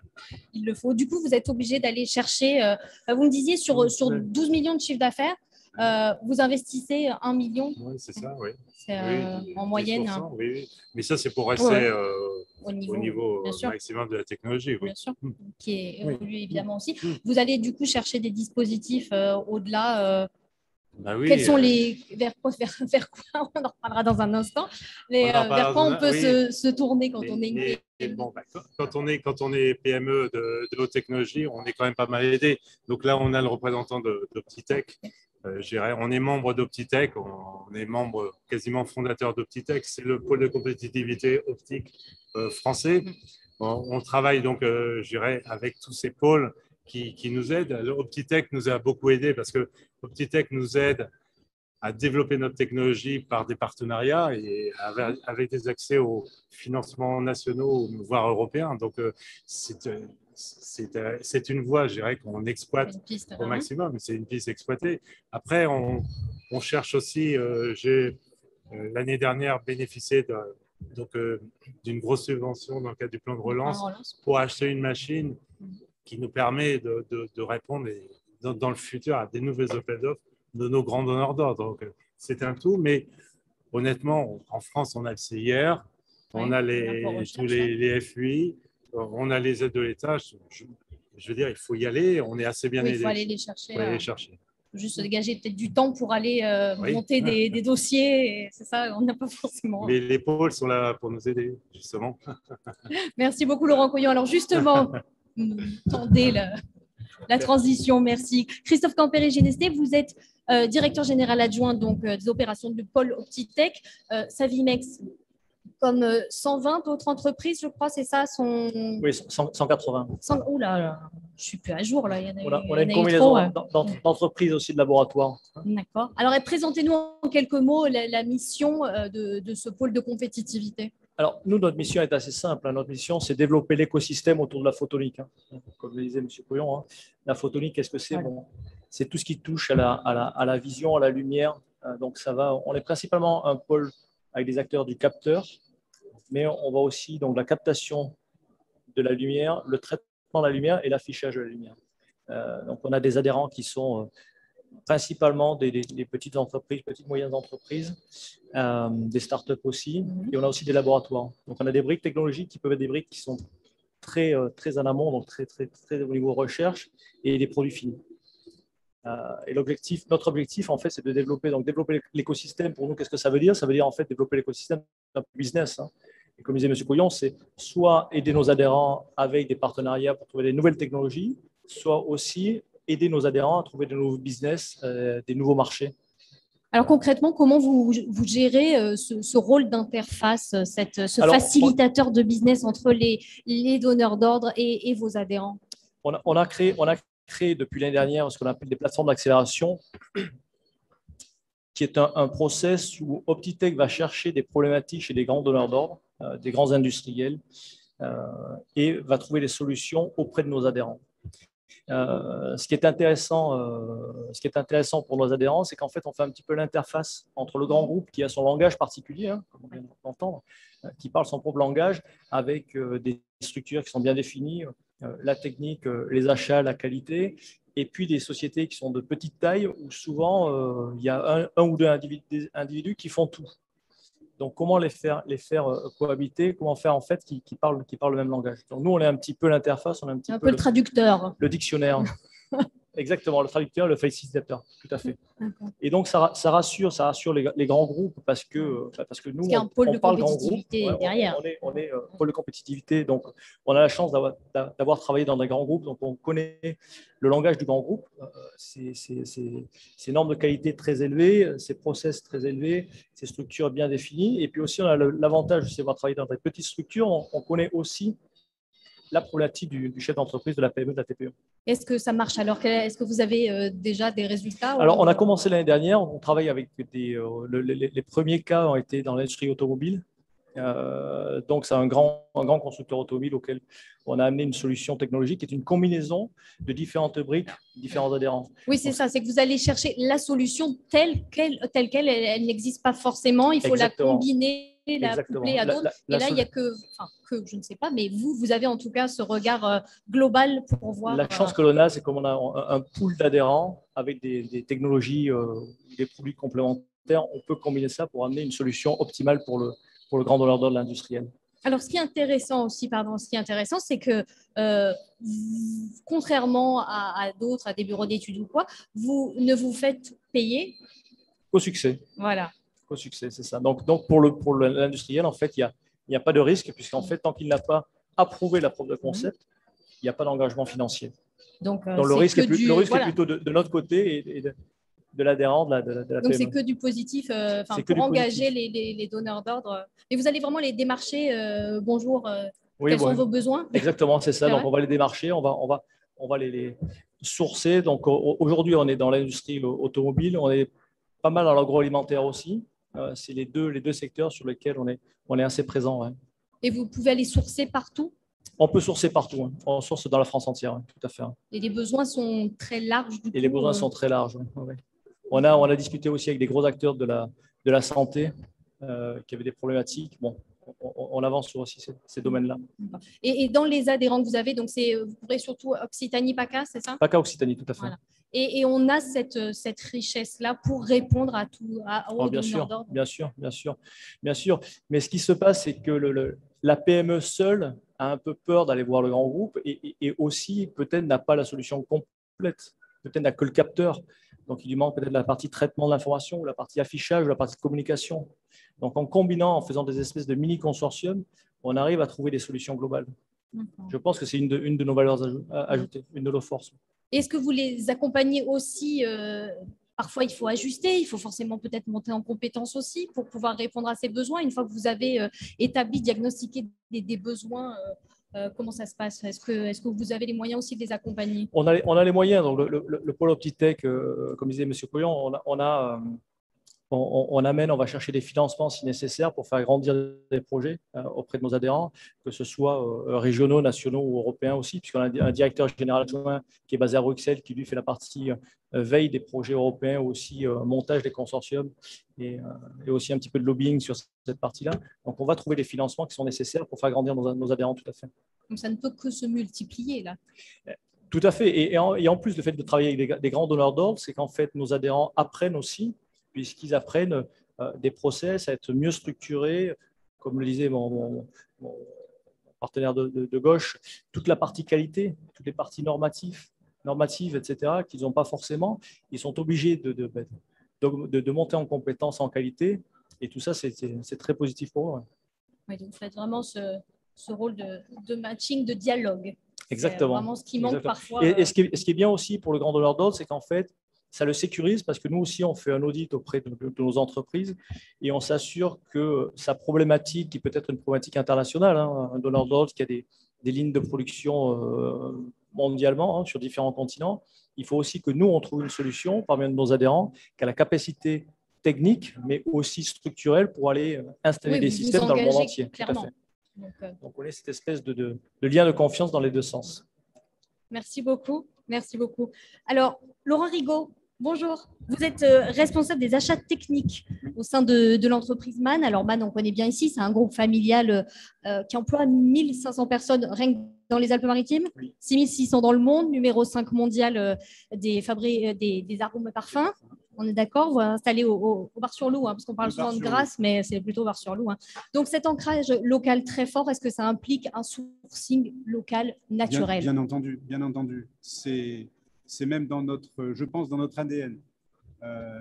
[SPEAKER 2] Ils le font. Du coup, vous êtes obligé d'aller chercher, euh, vous me disiez, sur, sur douze millions de chiffre d'affaires, Euh, vous investissez un million.
[SPEAKER 3] Oui, c'est ça, oui.
[SPEAKER 2] C'est euh,
[SPEAKER 3] oui,
[SPEAKER 2] en moyenne.
[SPEAKER 3] Oui, oui. Mais ça, c'est pour rester
[SPEAKER 2] ouais.
[SPEAKER 3] euh,
[SPEAKER 2] au niveau,
[SPEAKER 3] au niveau
[SPEAKER 2] bien
[SPEAKER 3] maximum de la technologie. Oui.
[SPEAKER 2] Bien sûr, qui est
[SPEAKER 3] oui.
[SPEAKER 2] évolue évidemment aussi. Vous allez du coup chercher des dispositifs euh, au-delà. Euh,
[SPEAKER 3] bah oui,
[SPEAKER 2] quels sont
[SPEAKER 3] euh...
[SPEAKER 2] les vers, vers, vers quoi on en reparlera dans un instant. Mais euh, vers quoi on peut
[SPEAKER 3] oui.
[SPEAKER 2] se, se tourner quand
[SPEAKER 3] mais,
[SPEAKER 2] on est une
[SPEAKER 3] mais, P M E bon, bah, quand on est quand on est P M E de, de haute technologie, on est quand même pas mal aidé. Donc là, on a le représentant d'Optitech. Euh, on est membre d'Optitech, on, on est membre quasiment fondateur d'Optitech. C'est le pôle de compétitivité optique euh, français. On, on travaille donc, euh, je dirais, avec tous ces pôles qui, qui nous aident. Optitech nous a beaucoup aidé parce que Optitech nous aide à développer notre technologie par des partenariats et avec, avec des accès aux financements nationaux, voire européens. Donc, euh, c'est une voie, je dirais, qu'on exploite piste, au maximum. C'est une piste exploitée. Après, on, on cherche aussi, euh, j'ai euh, l'année dernière bénéficié de, donc, euh, d'une grosse subvention dans le cadre du plan de relance, relance. pour acheter une machine qui nous permet de, de, de répondre et, dans, dans le futur à des nouvelles appels d'offres de nos grands donneurs d'ordre. Donc, c'est un tout, mais honnêtement, en France, on a le C I R, on ouais, a les, on a tous les, les F U I, on a les aides de l'État. Je, je veux dire, il faut y aller, on est assez bien
[SPEAKER 2] oui,
[SPEAKER 3] aidé.
[SPEAKER 2] Il faut aller les chercher.
[SPEAKER 3] Il faut aller les chercher.
[SPEAKER 2] Juste dégager peut-être du temps pour aller euh, oui. monter des, des dossiers. C'est ça, on n'a pas forcément.
[SPEAKER 3] Les, les pôles sont là pour nous aider, justement.
[SPEAKER 2] Merci beaucoup, Laurent Couillon. Alors, justement, tendez la, la transition. Merci. Christophe Campéré-Genesté, vous êtes euh, directeur général adjoint donc, euh, des opérations du pôle Optitech. Euh, Savimex, comme euh, cent vingt autres entreprises, je crois, c'est ça son...
[SPEAKER 1] Oui, cent, cent quatre-vingts.
[SPEAKER 2] cent... Oh là là, je ne suis plus à jour. Là. Il y en a,
[SPEAKER 1] on a,
[SPEAKER 2] il y
[SPEAKER 1] on a une combinaison d'entreprises aussi de laboratoires.
[SPEAKER 2] D'accord. Alors, présentez-nous en quelques mots la, la mission de, de ce pôle de compétitivité.
[SPEAKER 1] Alors, nous, notre mission est assez simple. Hein. Notre mission, c'est développer l'écosystème autour de la photonique. Hein. Comme le disait M. Couillon, hein. La photonique, qu'est-ce que c'est? Voilà. Bon, c'est tout ce qui touche à la, à, la, à la vision, à la lumière. Donc, ça va. On est principalement un pôle avec des acteurs du capteur, mais on va aussi donc la captation de la lumière, le traitement de la lumière et l'affichage de la lumière. Euh, donc, on a des adhérents qui sont euh, principalement des, des, des petites entreprises, petites moyennes entreprises, euh, des startups aussi, mmh. et on a aussi des laboratoires. Donc, on a des briques technologiques qui peuvent être des briques qui sont très, euh, très en amont, donc très, très, très au niveau recherche, et des produits finis. Euh, et l'objectif, notre objectif, en fait, c'est de développer, donc développer l'écosystème. Pour nous, qu'est-ce que ça veut dire? Ça veut dire, en fait, développer l'écosystème d'un business. Hein. Et comme disait M. Couillon, c'est soit aider nos adhérents avec des partenariats pour trouver des nouvelles technologies, soit aussi aider nos adhérents à trouver de nouveaux business, euh, des nouveaux marchés.
[SPEAKER 2] Alors concrètement, comment vous, vous gérez euh, ce, ce rôle d'interface, cette, ce Alors, facilitateur on, de business entre les, les donneurs d'ordre et, et vos adhérents?
[SPEAKER 1] on a, on, a créé, on a créé depuis l'année dernière ce qu'on appelle des plateformes d'accélération, qui est un, un process où Optitech va chercher des problématiques chez des grands donneurs d'ordre, euh, des grands industriels, euh, et va trouver des solutions auprès de nos adhérents. Euh, ce, qui est intéressant, euh, ce qui est intéressant pour nos adhérents, c'est qu'en fait, on fait un petit peu l'interface entre le grand groupe qui a son langage particulier, hein, comme on vient d'entendre, euh, qui parle son propre langage, avec euh, des structures qui sont bien définies, euh, la technique, euh, les achats, la qualité, et puis des sociétés qui sont de petite taille, où souvent, euh, il y a un, un ou deux individus, individus qui font tout. Donc, comment les faire, les faire cohabiter? Comment faire en fait qu'ils qui parlent, qui parlent le même langage? Donc, nous, on est un petit peu l'interface, on est un petit
[SPEAKER 2] un
[SPEAKER 1] peu,
[SPEAKER 2] peu le, le traducteur,
[SPEAKER 1] le dictionnaire. Exactement, le traducteur, le facilitateur, tout à fait. Et donc, ça, ça rassure, ça rassure les, les grands groupes parce que, parce que nous,
[SPEAKER 2] parce qu'il y a un pôle
[SPEAKER 1] on,
[SPEAKER 2] de
[SPEAKER 1] on parle
[SPEAKER 2] compétitivité
[SPEAKER 1] grand groupe,
[SPEAKER 2] derrière.
[SPEAKER 1] On, on est, on est euh, pôle de compétitivité, donc on a la chance d'avoir travaillé dans des grands groupes, donc on connaît le langage du grand groupe, euh, ces normes de qualité très élevées, ces process très élevés, ces structures bien définies. Et puis aussi, on a l'avantage d'avoir travaillé dans des petites structures, on, on connaît aussi la problématique du, du chef d'entreprise, de la P M E, de la T P E.
[SPEAKER 2] Est-ce que ça marche alors? Est-ce que vous avez euh, déjà des résultats?
[SPEAKER 1] Alors, on a commencé l'année dernière, on travaille avec des… Euh, le, les, les premiers cas ont été dans l'industrie automobile.
[SPEAKER 4] Euh, donc, c'est un grand, un grand constructeur automobile auquel on a amené une solution technologique qui est une combinaison de différentes briques, différents adhérents.
[SPEAKER 2] Oui, c'est ça, c'est que vous allez chercher la solution telle qu'elle, telle qu'elle, elle, elle n'existe pas forcément, il faut
[SPEAKER 4] Exactement.
[SPEAKER 2] la combiner, la
[SPEAKER 4] Exactement.
[SPEAKER 2] coupler à
[SPEAKER 4] La-
[SPEAKER 2] d'autres.
[SPEAKER 4] la- la
[SPEAKER 2] Et là, il n'y a que, enfin, que, je ne sais pas, mais vous, vous avez en tout cas ce regard euh, global pour voir.
[SPEAKER 4] La chance
[SPEAKER 2] euh,
[SPEAKER 4] que l'on a, c'est qu'on a un, un pool d'adhérents avec des, des technologies, euh, des produits complémentaires. On peut combiner ça pour amener une solution optimale pour le, pour le grand donneur d'ordre de l'industriel.
[SPEAKER 2] Alors, ce qui est intéressant aussi, pardon, ce qui est intéressant, c'est que euh, vous- contrairement à, à d'autres, à des bureaux d'études ou quoi, vous ne vous faites payer.
[SPEAKER 4] Au succès.
[SPEAKER 2] Voilà.
[SPEAKER 4] Au succès, c'est ça. Donc, donc pour le, pour le- l'industriel, en fait, il n'y a, il y a pas de risque, puisqu'en fait, tant qu'il n'a pas approuvé la preuve de concept, il n'y a pas d'engagement financier.
[SPEAKER 2] Donc, euh,
[SPEAKER 4] Donc, le
[SPEAKER 2] c'est
[SPEAKER 4] risque,
[SPEAKER 2] que
[SPEAKER 4] est, plus-
[SPEAKER 2] du-
[SPEAKER 4] le risque
[SPEAKER 2] voilà.
[SPEAKER 4] est plutôt de, de notre côté et, et de, de l'adhérent de la, de la, de la
[SPEAKER 2] Donc,
[SPEAKER 4] P M E.
[SPEAKER 2] c'est que du positif euh, enfin,
[SPEAKER 4] C'est que
[SPEAKER 2] pour
[SPEAKER 4] du
[SPEAKER 2] engager
[SPEAKER 4] positif.
[SPEAKER 2] les, les- les donneurs d'ordre. Et vous allez vraiment les démarcher. euh, bonjour, euh,
[SPEAKER 4] Oui,
[SPEAKER 2] quels
[SPEAKER 4] ouais.
[SPEAKER 2] sont vos besoins?
[SPEAKER 4] Exactement, c'est ça.
[SPEAKER 2] C'est
[SPEAKER 4] Donc,
[SPEAKER 2] vrai
[SPEAKER 4] on va les démarcher, on va, on va, on va les, les sourcer. Donc, au- aujourd'hui, on est dans l'industrie automobile, on est pas mal dans l'agroalimentaire aussi. Euh, c'est les deux, les deux secteurs sur lesquels on est, on est assez présent. Ouais.
[SPEAKER 2] Et vous pouvez aller sourcer partout.
[SPEAKER 4] On peut sourcer partout. Hein. On source dans la France entière, hein, tout à fait. Hein.
[SPEAKER 2] Et les besoins sont très larges. Du
[SPEAKER 4] Et les
[SPEAKER 2] coup,
[SPEAKER 4] besoins
[SPEAKER 2] euh,
[SPEAKER 4] sont très larges. Ouais. Ouais. On, a, on a discuté aussi avec des gros acteurs de la, de la santé euh, qui avaient des problématiques. Bon, on, on avance sur aussi ces, ces domaines-là.
[SPEAKER 2] Et, et dans les adhérents que vous avez, donc c'est, vous couvrez surtout Occitanie, PACA, c'est ça?
[SPEAKER 4] PACA Occitanie, tout à fait.
[SPEAKER 2] Voilà. Et, et on a cette, cette richesse-là pour répondre à tout, à, aux
[SPEAKER 4] Oh, bien
[SPEAKER 2] donneurs
[SPEAKER 4] sûr,
[SPEAKER 2] d'ordre.
[SPEAKER 4] bien sûr, bien sûr, bien sûr. Mais ce qui se passe, c'est que le, le, la P M E seule a un peu peur d'aller voir le grand groupe et, et, et aussi peut-être n'a pas la solution complète. Peut-être n'a que le capteur. Donc, il lui manque peut-être la partie traitement de l'information, ou la partie affichage, ou la partie de communication. Donc, en combinant, en faisant des espèces de mini-consortiums, on arrive à trouver des solutions globales. Je pense que c'est une de, une de nos valeurs ajoutées, une de nos forces.
[SPEAKER 2] Est-ce que vous les accompagnez aussi euh, parfois, il faut ajuster, il faut forcément peut-être monter en compétence aussi pour pouvoir répondre à ces besoins. Une fois que vous avez euh, établi, diagnostiqué des, des besoins, euh, euh, comment ça se passe? Est-ce que, est-ce que vous avez les moyens aussi de les accompagner?
[SPEAKER 4] On a, on a les moyens. Donc le, le, le pôle Optitech, euh, comme disait M. Coyon, on a, on a euh, On, on amène, on va chercher des financements si nécessaire pour faire grandir des projets euh, auprès de nos adhérents, que ce soit euh, régionaux, nationaux ou européens aussi, puisqu'on a un directeur général adjoint qui est basé à Bruxelles, qui lui fait la partie euh, veille des projets européens, ou aussi euh, montage des consortiums et, euh, et aussi un petit peu de lobbying sur cette partie-là. Donc, on va trouver les financements qui sont nécessaires pour faire grandir nos, nos adhérents, tout à fait.
[SPEAKER 2] Donc, ça ne peut que se multiplier, là.
[SPEAKER 4] Tout à fait. Et, et, en, et en plus, le fait de travailler avec des, des grands donneurs d'ordre, c'est qu'en fait, nos adhérents apprennent aussi, puisqu'ils apprennent euh, des process à être mieux structurés, comme le disait mon, mon, mon partenaire de, de, de gauche, toute la partie qualité, toutes les parties normatives, normatives et cetera, qu'ils n'ont pas forcément. Ils sont obligés de, de, de, de monter en compétences en qualité, et tout ça, c'est très positif pour eux.
[SPEAKER 2] Oui, donc vous faites vraiment ce, ce rôle de, de matching, de dialogue.
[SPEAKER 4] Exactement.
[SPEAKER 2] C'est vraiment ce qui manque
[SPEAKER 4] Exactement.
[SPEAKER 2] parfois.
[SPEAKER 4] Et, et ce, qui est, ce qui est bien aussi pour le grand donneur d'ordre, c'est qu'en fait, ça le sécurise parce que nous aussi, on fait un audit auprès de, de, de nos entreprises et on s'assure que sa problématique, qui peut être une problématique internationale, hein, un donneur d'ordre qui a des, des lignes de production euh, mondialement, hein, sur différents continents, il faut aussi que nous, on trouve une solution parmi nos adhérents qui a la capacité technique, mais aussi structurelle pour aller installer
[SPEAKER 2] oui,
[SPEAKER 4] des systèmes dans le monde entier.
[SPEAKER 2] Clairement.
[SPEAKER 4] Tout à fait.
[SPEAKER 2] Donc, euh...
[SPEAKER 4] Donc, on est cette espèce de, de, de lien de confiance dans les deux sens.
[SPEAKER 2] Merci beaucoup. Merci beaucoup. Alors, Laurent Rigaud, bonjour. Vous êtes euh, responsable des achats techniques au sein de, de l'entreprise MAN. Alors, MAN, on connaît bien ici, c'est un groupe familial euh, qui emploie mille cinq cents personnes rien que dans les Alpes-Maritimes, oui. six mille six cents dans le monde, numéro cinq mondial euh, des, fabri- des, des arômes parfums. On est d'accord, vous êtes installé au, au, au Bar-sur-Loup, hein, parce qu'on parle souvent de Grasse, mais c'est plutôt Bar-sur-Loup. Hein. Donc, cet ancrage local très fort, est-ce que ça implique un sourcing local naturel?
[SPEAKER 5] Bien, bien entendu, bien entendu. C'est même dans notre, je pense, dans notre A D N. Euh,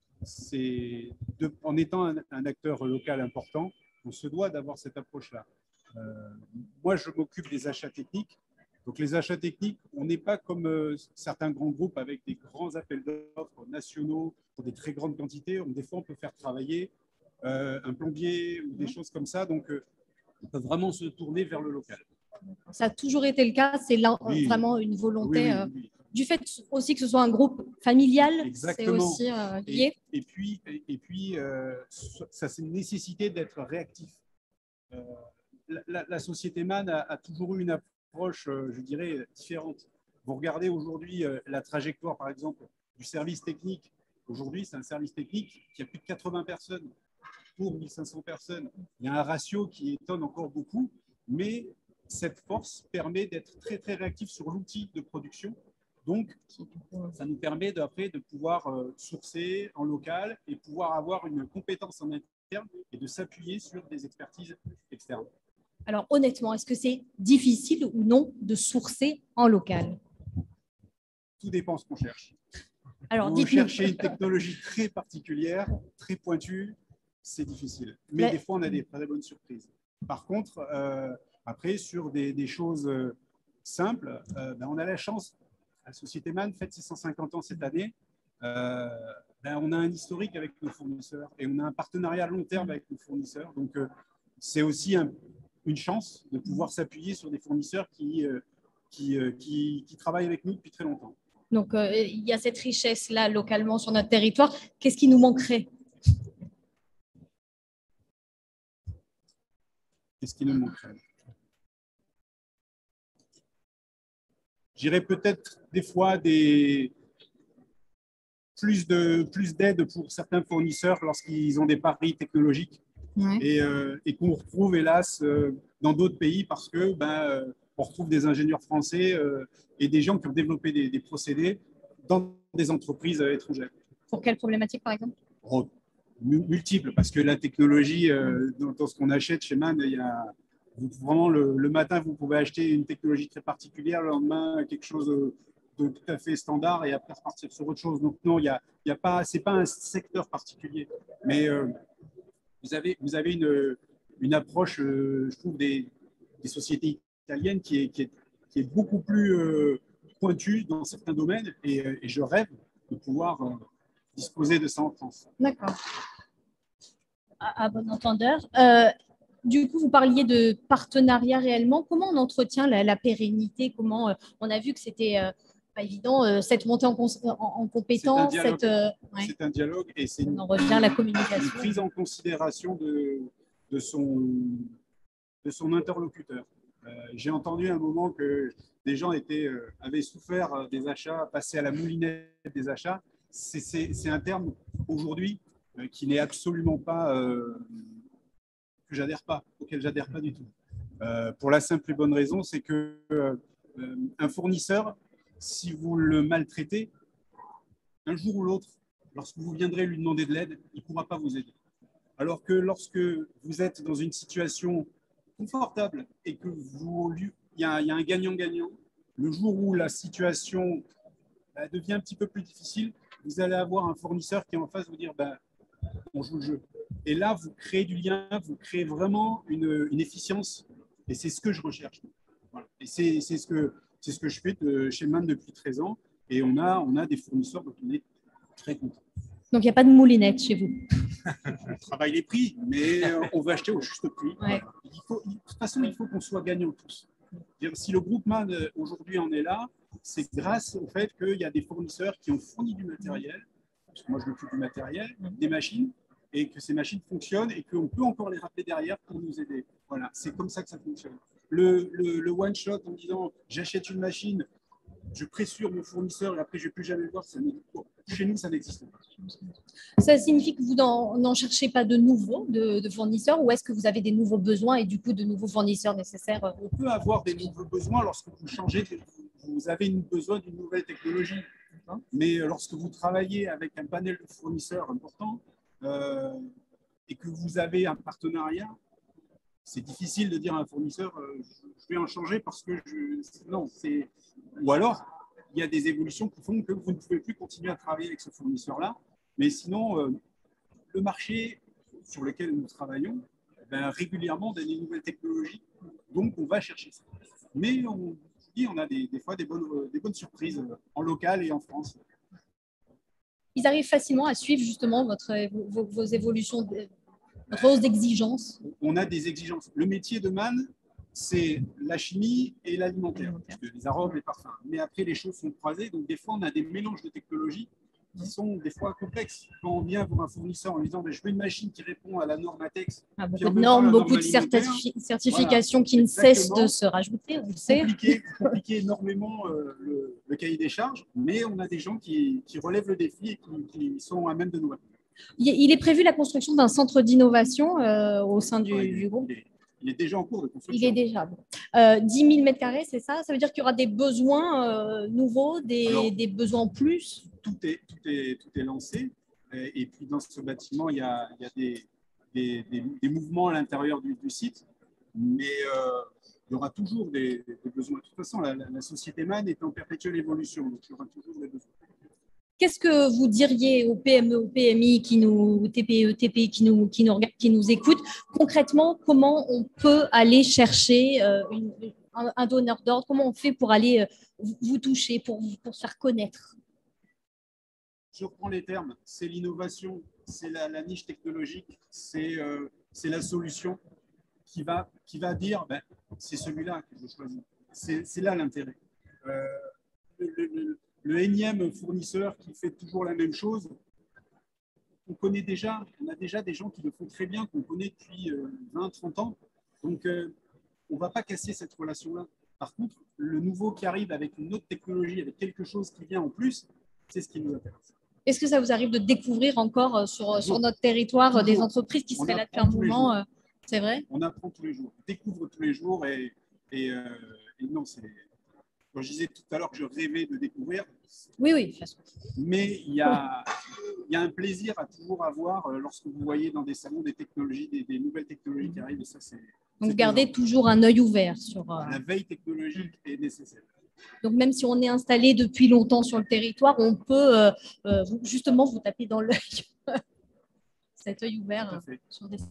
[SPEAKER 5] c'est de, en étant un, un acteur local important, on se doit d'avoir cette approche-là. Euh, moi, je m'occupe des achats techniques. Donc, les achats techniques, on n'est pas comme euh, certains grands groupes avec des grands appels d'offres nationaux pour des très grandes quantités. On, des fois, on peut faire travailler euh, un plombier ou des choses comme ça. Donc, euh, on peut vraiment se tourner vers le local.
[SPEAKER 2] Ça a toujours été le cas. C'est
[SPEAKER 5] oui.
[SPEAKER 2] vraiment une volonté.
[SPEAKER 5] Oui, oui, oui.
[SPEAKER 2] Euh, du fait aussi que ce soit un groupe familial, c'est aussi euh, lié.
[SPEAKER 5] Et, et puis, et, et puis euh, ça, c'est une nécessité d'être réactif. Euh, la, la, la société MAN a, a toujours eu une approche, euh, je dirais, différente. Vous regardez aujourd'hui euh, la trajectoire, par exemple, du service technique. Aujourd'hui, c'est un service technique qui a plus de quatre-vingts personnes pour mille cinq cents personnes. Il y a un ratio qui étonne encore beaucoup, mais cette force permet d'être très, très réactif sur l'outil de production. Donc, ça nous permet après de pouvoir euh, sourcer en local et pouvoir avoir une compétence en interne et de s'appuyer sur des expertises externes.
[SPEAKER 2] Alors, honnêtement, est-ce que c'est difficile ou non de sourcer en local?
[SPEAKER 5] Tout dépend ce qu'on cherche.
[SPEAKER 2] Alors,
[SPEAKER 5] vous cherchez une technologie très particulière, très pointue, c'est difficile. Mais, Mais des fois, on a des très bonnes surprises. Par contre, euh, après, sur des, des choses simples, euh, ben, on a la chance. La société MAN fête ses cent cinquante ans cette année. Euh, ben, on a un historique avec nos fournisseurs et on a un partenariat à long terme avec nos fournisseurs. Donc, euh, c'est aussi un, une chance de pouvoir s'appuyer sur des fournisseurs qui, euh, qui, euh, qui, qui travaillent avec nous depuis très longtemps.
[SPEAKER 2] Donc, euh, il y a cette richesse-là localement sur notre territoire. Qu'est-ce qui nous manquerait?
[SPEAKER 5] Qu'est-ce qui nous manquerait? J'irais peut-être des fois des, plus de plus d'aide pour certains fournisseurs lorsqu'ils ont des paris technologiques ouais. et, euh, et qu'on retrouve hélas euh, dans d'autres pays parce que ben, euh, on retrouve des ingénieurs français euh, et des gens qui ont développé des, des procédés dans des entreprises euh, étrangères.
[SPEAKER 2] Pour quelle problématique par exemple?
[SPEAKER 5] Oh, multiples, parce que la technologie, euh, dans, dans ce qu'on achète chez MAN, il y a vraiment le, le matin, vous pouvez acheter une technologie très particulière, le lendemain, quelque chose de, de tout à fait standard et après repartir sur autre chose. Donc, non, il y a, il y a pas, c'est pas un secteur particulier. Mais euh, vous avez, vous avez une, une approche, euh, je trouve, des, des sociétés italiennes qui est, qui est, qui est beaucoup plus euh, pointue dans certains domaines et, et je rêve de pouvoir euh, disposer de ça en France.
[SPEAKER 2] D'accord. À, à bon entendeur. Euh, Du coup, vous parliez de partenariat réellement. Comment on entretient la, la pérennité? Comment euh, on a vu que c'était euh, pas évident euh, cette montée en, en, en compétence. C'est un dialogue,
[SPEAKER 5] cette, euh, ouais. c'est un dialogue et c'est une,
[SPEAKER 2] on revient à la communication.
[SPEAKER 5] Une prise en considération de, de, son, de son interlocuteur. Euh, J'ai entendu un moment que des gens étaient, euh, avaient souffert des achats, passés à la moulinette des achats. C'est un terme aujourd'hui euh, qui n'est absolument pas euh, que j'adhère pas, auquel j'adhère pas du tout. Euh, pour la simple et bonne raison, c'est que euh, un fournisseur, si vous le maltraitez, un jour ou l'autre, lorsque vous viendrez lui demander de l'aide, il ne pourra pas vous aider. Alors que lorsque vous êtes dans une situation confortable et que vous, il y a, il y a un gagnant-gagnant, le jour où la situation bah, devient un petit peu plus difficile, vous allez avoir un fournisseur qui est en face vous dire bah, on joue le jeu. Et là, vous créez du lien, vous créez vraiment une, une efficience. Et c'est ce que je recherche. Voilà. Et c'est ce que, c'est ce que je fais de, chez MAN depuis treize ans. Et on a, on a des fournisseurs dont on est très content.
[SPEAKER 2] Donc, il n'y a pas de moulinette chez vous?
[SPEAKER 5] On travaille les prix, mais on veut acheter au juste prix. Ouais. Il faut, de toute façon, il faut qu'on soit gagnants tous. Si le groupe MAN aujourd'hui en est là, c'est grâce au fait qu'il y a des fournisseurs qui ont fourni du matériel, parce que moi je m'occupe du matériel, des machines, et que ces machines fonctionnent et qu'on peut encore les rappeler derrière pour nous aider. Voilà, c'est comme ça que ça fonctionne. Le, le, le one-shot en disant j'achète une machine, je pressure mon fournisseur et après je ne vais plus jamais le voir, ça chez nous ça n'existe pas.
[SPEAKER 2] Ça signifie que vous n'en cherchez pas de nouveaux de, de fournisseurs ou est-ce que vous avez des nouveaux besoins et du coup de nouveaux fournisseurs nécessaires?
[SPEAKER 5] On peut avoir des nouveaux besoins lorsque vous changez, vous avez besoin d'une nouvelle technologie. Mais lorsque vous travaillez avec un panel de fournisseurs important, Euh, et que vous avez un partenariat, c'est difficile de dire à un fournisseur euh, je vais en changer parce que je... non, c'est ou alors il y a des évolutions qui font que vous ne pouvez plus continuer à travailler avec ce fournisseur-là. Mais sinon, euh, le marché sur lequel nous travaillons, ben, régulièrement on a des nouvelles technologies, donc on va chercher ça. Mais on, on a des, des fois des bonnes, des bonnes surprises en local et en France.
[SPEAKER 2] Ils arrivent facilement à suivre justement votre, vos, vos évolutions, de, votre hausse d'exigence?
[SPEAKER 5] On a des exigences. Le métier de MAN, c'est la chimie et l'alimentaire, les arômes, les parfums. Mais après, les choses sont croisées. Donc, des fois, on a des mélanges de technologies qui sont des fois complexes. Quand on vient pour un fournisseur en lui disant ben, je veux une machine qui répond à la norme ATEX,
[SPEAKER 2] ah, beaucoup de normes, beaucoup de certifi certifications voilà, qui ne cessent de se rajouter, on le sait.
[SPEAKER 5] Compliqué, compliqué énormément euh, le, le cahier des charges, mais on a des gens qui, qui relèvent le défi et qui, qui sont à même de nous répondre.
[SPEAKER 2] Il est prévu la construction d'un centre d'innovation euh, au sein du,
[SPEAKER 5] ouais,
[SPEAKER 2] du groupe.
[SPEAKER 5] Il est, il est déjà en cours de construction.
[SPEAKER 2] Il est déjà. Bon. Euh, dix mille mètres carrés, c'est ça? Ça veut dire qu'il y aura des besoins euh, nouveaux, des, Alors, des besoins en plus?
[SPEAKER 5] Tout est, tout est, tout est lancé. Et puis, dans ce bâtiment, il y a, il y a des, des, des, des mouvements à l'intérieur du, du site. Mais euh, il y aura toujours des, des besoins. De toute façon, la, la société MAN est en perpétuelle évolution. Donc, il y aura toujours des besoins.
[SPEAKER 2] Qu'est-ce que vous diriez aux P M E, aux P M I, qui nous, T P E, T P I, qui nous, qui nous, qui nous écoutent? Concrètement, comment on peut aller chercher euh, une, un, un donneur d'ordre? Comment on fait pour aller euh, vous toucher, pour, pour se faire connaître?
[SPEAKER 5] Je reprends les termes. C'est l'innovation, c'est la, la niche technologique, c'est euh, la solution qui va, qui va dire ben, c'est celui-là que je choisis. C'est là l'intérêt. Euh, le, le, Le énième fournisseur qui fait toujours la même chose, on connaît déjà, on a déjà des gens qui le font très bien, qu'on connaît depuis vingt, trente ans. Donc, euh, on ne va pas casser cette relation-là. Par contre, le nouveau qui arrive avec une autre technologie, avec quelque chose qui vient en plus, c'est ce qui nous intéresse.
[SPEAKER 2] Est-ce que ça vous arrive de découvrir encore sur, sur notre territoire toujours. Des entreprises qui seraient là depuis un moment? C'est vrai?
[SPEAKER 5] On apprend tous les jours, on découvre tous les jours et, et, euh, et non, c'est... Quand je disais tout à l'heure que je rêvais de découvrir.
[SPEAKER 2] Oui, oui.
[SPEAKER 5] Mais il y a, il y a un plaisir à toujours avoir lorsque vous voyez dans des salons des technologies, des, des nouvelles technologies qui arrivent. Et ça, c'est.
[SPEAKER 2] Donc, gardez toujours un œil ouvert sur.
[SPEAKER 5] La veille technologique est nécessaire.
[SPEAKER 2] Donc, même si on est installé depuis longtemps sur le territoire, on peut euh, euh, justement vous taper dans l'œil. Cet œil ouvert euh, sur des.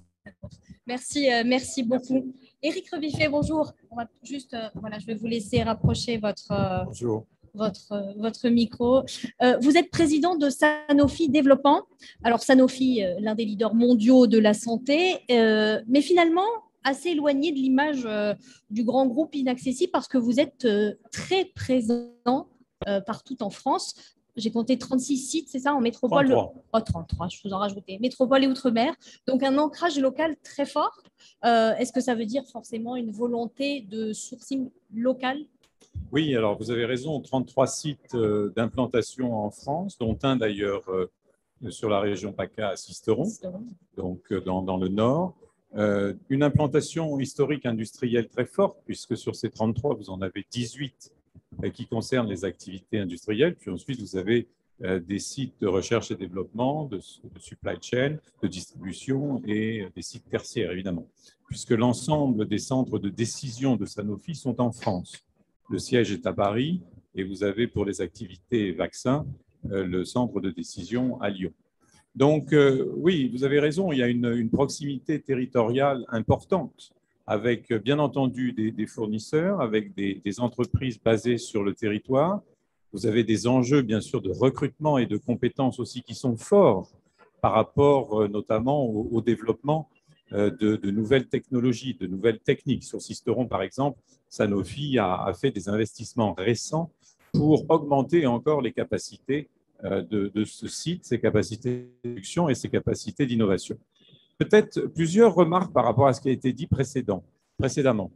[SPEAKER 2] Merci, euh, merci beaucoup. Merci. Éric Reviffet, bonjour. On va juste, euh, voilà, je vais vous laisser rapprocher votre, euh, votre, euh, votre micro. Euh, vous êtes président de Sanofi Développement. Alors, Sanofi, euh, l'un des leaders mondiaux de la santé, euh, mais finalement assez éloigné de l'image euh, du grand groupe inaccessible parce que vous êtes euh, très présent euh, partout en France. J'ai compté trente-six sites, c'est ça, en métropole.
[SPEAKER 4] trente-trois.
[SPEAKER 2] Oh, trente-trois, je vous en rajoutais. Métropole et Outre-mer. Donc, un ancrage local très fort. Euh, Est-ce que ça veut dire forcément une volonté de sourcing local?
[SPEAKER 6] Oui, alors vous avez raison, trente-trois sites euh, d'implantation en France, dont un d'ailleurs euh, sur la région PACA à Sisteron, Sisteron. donc euh, dans, dans le nord. Euh, une implantation historique industrielle très forte, puisque sur ces trente-trois, vous en avez dix-huit qui concernent les activités industrielles. Puis ensuite, vous avez euh, des sites de recherche et développement, de, de supply chain, de distribution et des sites tertiaires, évidemment, puisque l'ensemble des centres de décision de Sanofi sont en France. Le siège est à Paris et vous avez pour les activités vaccins euh, le centre de décision à Lyon. Donc, euh, oui, vous avez raison, il y a une, une proximité territoriale importante avec bien entendu des, des fournisseurs, avec des, des entreprises basées sur le territoire. Vous avez des enjeux, bien sûr, de recrutement et de compétences aussi qui sont forts par rapport euh, notamment au, au développement euh, de, de nouvelles technologies, de nouvelles techniques. Sur Sisteron, par exemple, Sanofi a, a fait des investissements récents pour augmenter encore les capacités euh, de, de ce site, ses capacités de production et ses capacités d'innovation. Peut-être plusieurs remarques par rapport à ce qui a été dit précédent, précédemment.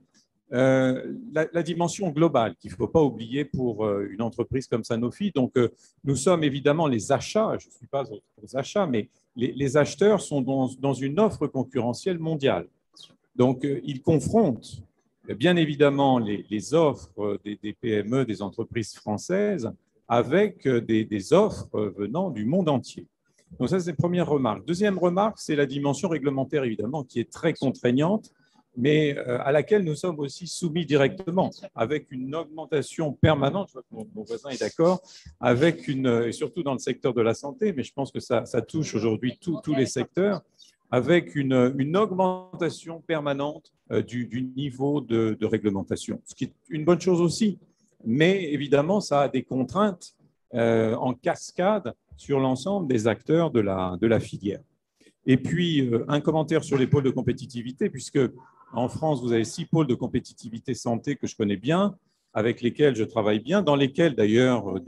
[SPEAKER 6] Euh, la, la dimension globale qu'il ne faut pas oublier pour euh, une entreprise comme Sanofi. Donc, euh, nous sommes évidemment les achats, je ne suis pas aux achats, mais les, les acheteurs sont dans, dans une offre concurrentielle mondiale. Donc, euh, ils confrontent bien évidemment les, les offres des, des P M E, des entreprises françaises, avec des, des offres venant du monde entier. Donc ça, c'est la première remarque. Deuxième remarque, c'est la dimension réglementaire, évidemment, qui est très contraignante, mais à laquelle nous sommes aussi soumis directement, avec une augmentation permanente, je vois que mon, mon voisin est d'accord, avec une, et surtout dans le secteur de la santé, mais je pense que ça, ça touche aujourd'hui tous les secteurs, avec une, une augmentation permanente du, du niveau de, de réglementation, ce qui est une bonne chose aussi, mais évidemment, ça a des contraintes euh, en cascade sur l'ensemble des acteurs de la, de la filière. Et puis, euh, un commentaire sur les pôles de compétitivité, puisque en France, vous avez six pôles de compétitivité santé que je connais bien, avec lesquels je travaille bien, dans lesquels d'ailleurs des,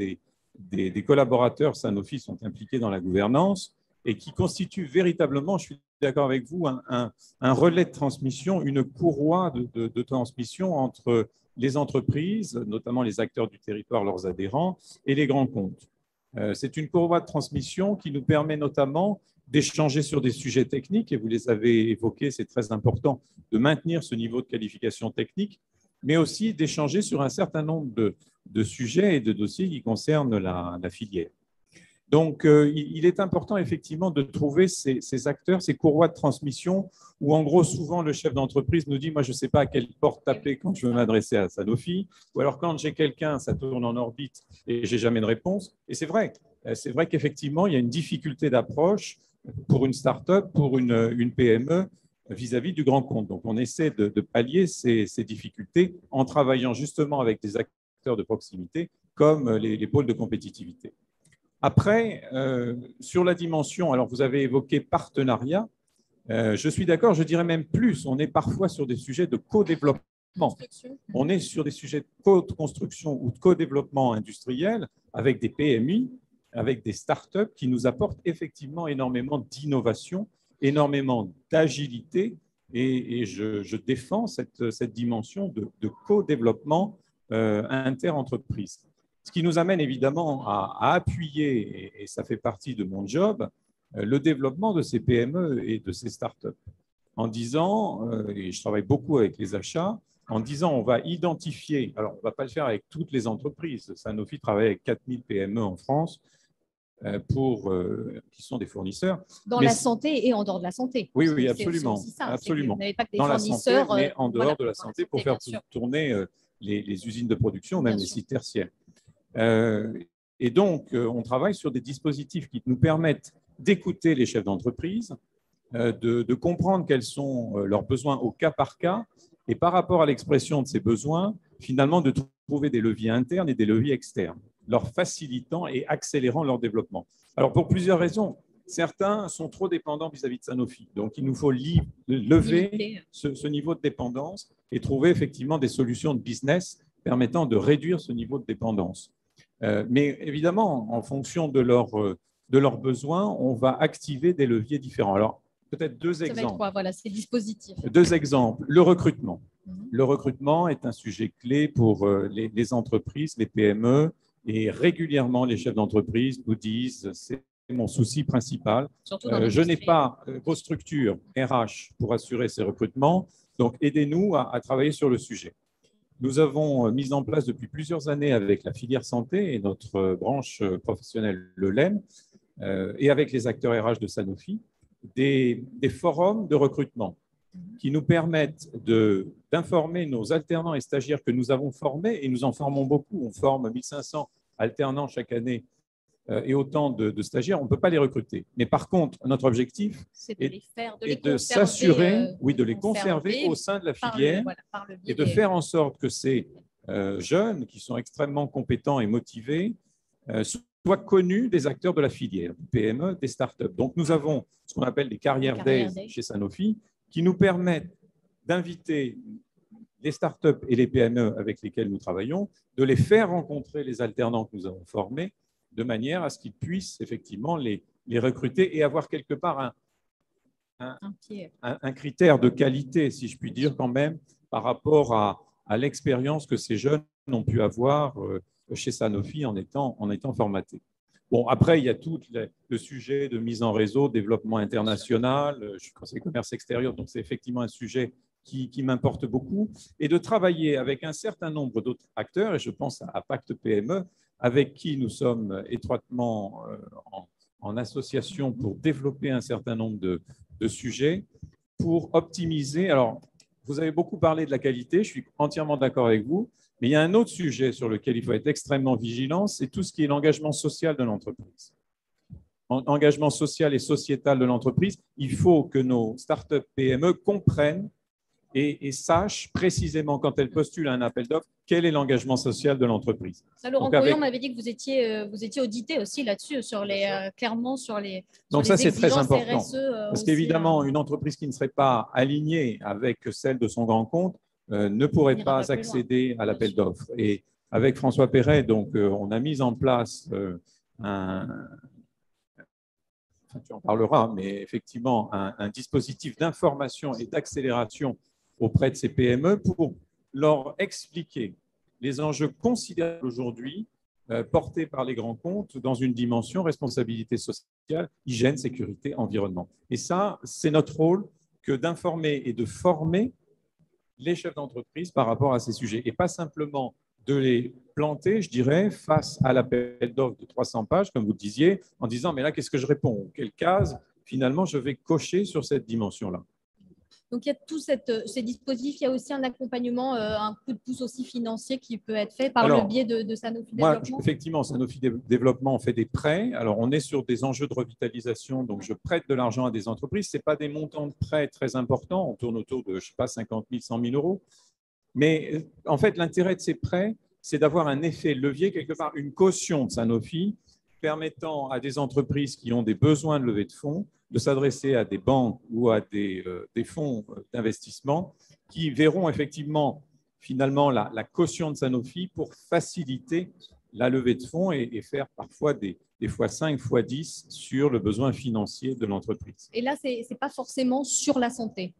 [SPEAKER 6] des, des collaborateurs Sanofi sont impliqués dans la gouvernance et qui constituent véritablement, je suis d'accord avec vous, un, un, un relais de transmission, une courroie de, de, de transmission entre les entreprises, notamment les acteurs du territoire, leurs adhérents, et les grands comptes. Euh, c'est une courroie de transmission qui nous permet notamment d'échanger sur des sujets techniques, et vous les avez évoqués, c'est très important de maintenir ce niveau de qualification technique, mais aussi d'échanger sur un certain nombre de, de sujets et de dossiers qui concernent la, la filière. Donc, euh, il est important effectivement de trouver ces, ces acteurs, ces courroies de transmission, où en gros, souvent, le chef d'entreprise nous dit « moi, je ne sais pas à quelle porte taper quand je veux m'adresser à Sanofi », ou alors quand j'ai quelqu'un, ça tourne en orbite et je n'ai jamais de réponse. Et c'est vrai, c'est vrai qu'effectivement, il y a une difficulté d'approche pour une start-up, pour une, une P M E, vis-à-vis du grand compte. Donc, on essaie de, de pallier ces, ces difficultés en travaillant justement avec des acteurs de proximité comme les, les pôles de compétitivité. Après, euh, sur la dimension, alors vous avez évoqué partenariat, euh, je suis d'accord, je dirais même plus, on est parfois sur des sujets de co-développement. On est sur des sujets de co-construction ou de co-développement industriel avec des P M I, avec des startups qui nous apportent effectivement énormément d'innovation, énormément d'agilité et, et je, je défends cette, cette dimension de, de co-développement euh, inter-entreprise. Ce qui nous amène évidemment à, à appuyer, et, et ça fait partie de mon job, euh, le développement de ces P M E et de ces startups. En disant, euh, et je travaille beaucoup avec les achats, en disant on va identifier, alors on ne va pas le faire avec toutes les entreprises, Sanofi travaille avec quatre mille P M E en France, Pour, euh, qui sont des fournisseurs.
[SPEAKER 2] Dans
[SPEAKER 6] mais
[SPEAKER 2] la santé et en dehors de la santé.
[SPEAKER 6] Oui, oui, absolument. Ça, absolument.
[SPEAKER 2] Vous n'avez pas que des
[SPEAKER 6] dans
[SPEAKER 2] fournisseurs,
[SPEAKER 6] la santé, mais en dehors
[SPEAKER 2] voilà,
[SPEAKER 6] de la santé,
[SPEAKER 2] santé,
[SPEAKER 6] pour faire tourner euh, les, les usines de production, même
[SPEAKER 2] bien
[SPEAKER 6] les
[SPEAKER 2] sûr.
[SPEAKER 6] sites tertiaires. Euh, et donc, euh, on travaille sur des dispositifs qui nous permettent d'écouter les chefs d'entreprise, euh, de, de comprendre quels sont euh, leurs besoins au cas par cas, et par rapport à l'expression de ces besoins, finalement, de trouver des leviers internes et des leviers externes, leur facilitant et accélérant leur développement. Alors, pour plusieurs raisons, certains sont trop dépendants vis-à-vis de Sanofi. Donc, il nous faut lever ce, ce niveau de dépendance et trouver effectivement des solutions de business permettant de réduire ce niveau de dépendance. Euh, mais évidemment, en fonction de, leur, de leurs besoins, on va activer des leviers différents. Alors, peut-être deux
[SPEAKER 2] Ça
[SPEAKER 6] exemples.
[SPEAKER 2] va être quoi, voilà, ces dispositifs.
[SPEAKER 6] Deux exemples. Le recrutement.
[SPEAKER 2] Mm-hmm.
[SPEAKER 6] Le recrutement est un sujet clé pour les, les entreprises, les P M E, et régulièrement, les chefs d'entreprise nous disent c'est mon souci principal. Euh, je n'ai pas euh, vos structures R H pour assurer ces recrutements, donc aidez-nous à, à travailler sur le sujet. Nous avons mis en place depuis plusieurs années avec la filière santé et notre branche professionnelle, le L E M, euh, et avec les acteurs R H de Sanofi, des, des forums de recrutement qui nous permettent d'informer nos alternants et stagiaires que nous avons formés, et nous en formons beaucoup. On forme mille cinq cents alternants chaque année euh, et autant de, de stagiaires. On ne peut pas les recruter. Mais par contre, notre objectif
[SPEAKER 2] est de, les faire, de, les
[SPEAKER 6] est de s'assurer, euh, oui, de les conserver, conserver au sein de la filière
[SPEAKER 2] le, voilà, par le
[SPEAKER 6] et de faire en sorte que ces euh, jeunes, qui sont extrêmement compétents et motivés, euh, soient connus des acteurs de la filière, des P M E, des startups. Donc, nous avons ce qu'on appelle des carrières days chez Sanofi, qui nous permettent d'inviter les startups et les P M E avec lesquels nous travaillons, de les faire rencontrer les alternants que nous avons formés, de manière à ce qu'ils puissent effectivement les, les recruter et avoir quelque part un, un, un, un critère de qualité, si je puis dire quand même, par rapport à, à l'expérience que ces jeunes ont pu avoir chez Sanofi en étant, en étant formatés. Bon, après, il y a tout le sujet de mise en réseau, développement international. Je suis conseiller commerce extérieur, donc c'est effectivement un sujet qui, qui m'importe beaucoup. Et de travailler avec un certain nombre d'autres acteurs, et je pense à Pacte P M E, avec qui nous sommes étroitement en, en association pour développer un certain nombre de, de sujets, pour optimiser. Alors, vous avez beaucoup parlé de la qualité, je suis entièrement d'accord avec vous. Mais il y a un autre sujet sur lequel il faut être extrêmement vigilant, c'est tout ce qui est l'engagement social de l'entreprise. Engagement social et sociétal de l'entreprise, il faut que nos startups P M E comprennent et, et sachent précisément quand elles postulent à un appel d'offres quel est l'engagement social de l'entreprise.
[SPEAKER 2] Laurent Coyon m'avait dit que vous étiez, vous étiez audité aussi là-dessus, sur les, euh, clairement sur les sur
[SPEAKER 6] Donc
[SPEAKER 2] les
[SPEAKER 6] ça, c'est très important.
[SPEAKER 2] R S E, euh,
[SPEAKER 6] parce qu'évidemment, hein. Une entreprise qui ne serait pas alignée avec celle de son grand compte euh, ne pourrait pas accéder à l'appel d'offres. Et avec François Perret, donc, euh, on a mis en place euh, un, enfin, tu en parleras, mais effectivement, un, un dispositif d'information et d'accélération auprès de ces P M E pour leur expliquer les enjeux considérables aujourd'hui euh, portés par les grands comptes dans une dimension responsabilité sociale, hygiène, sécurité, environnement. Et ça, c'est notre rôle que d'informer et de former les chefs d'entreprise par rapport à ces sujets et pas simplement de les planter, je dirais, face à l'appel d'offres de trois cents pages, comme vous le disiez, en disant « mais là, qu'est-ce que je réponds ? Quelle case, finalement, je vais cocher sur cette dimension-là »
[SPEAKER 2] Donc, il y a tous cette, ces dispositifs. Il y a aussi un accompagnement, euh, un coup de pouce aussi financier qui peut être fait par Alors, le biais de, de Sanofi
[SPEAKER 6] moi,
[SPEAKER 2] Développement.
[SPEAKER 6] Effectivement, Sanofi Développement, on fait des prêts. Alors, on est sur des enjeux de revitalisation. Donc, je prête de l'argent à des entreprises. Ce n'est pas des montants de prêts très importants. On tourne autour de, je ne sais pas, cinquante mille, cent mille euros. Mais en fait, l'intérêt de ces prêts, c'est d'avoir un effet levier, quelque part, une caution de Sanofi permettant à des entreprises qui ont des besoins de levée de fonds de s'adresser à des banques ou à des, euh, des fonds d'investissement qui verront effectivement finalement la, la caution de Sanofi pour faciliter la levée de fonds et, et faire parfois des, des fois cinq, fois dix sur le besoin financier de l'entreprise.
[SPEAKER 2] Et là, ce n'est pas forcément sur la santé.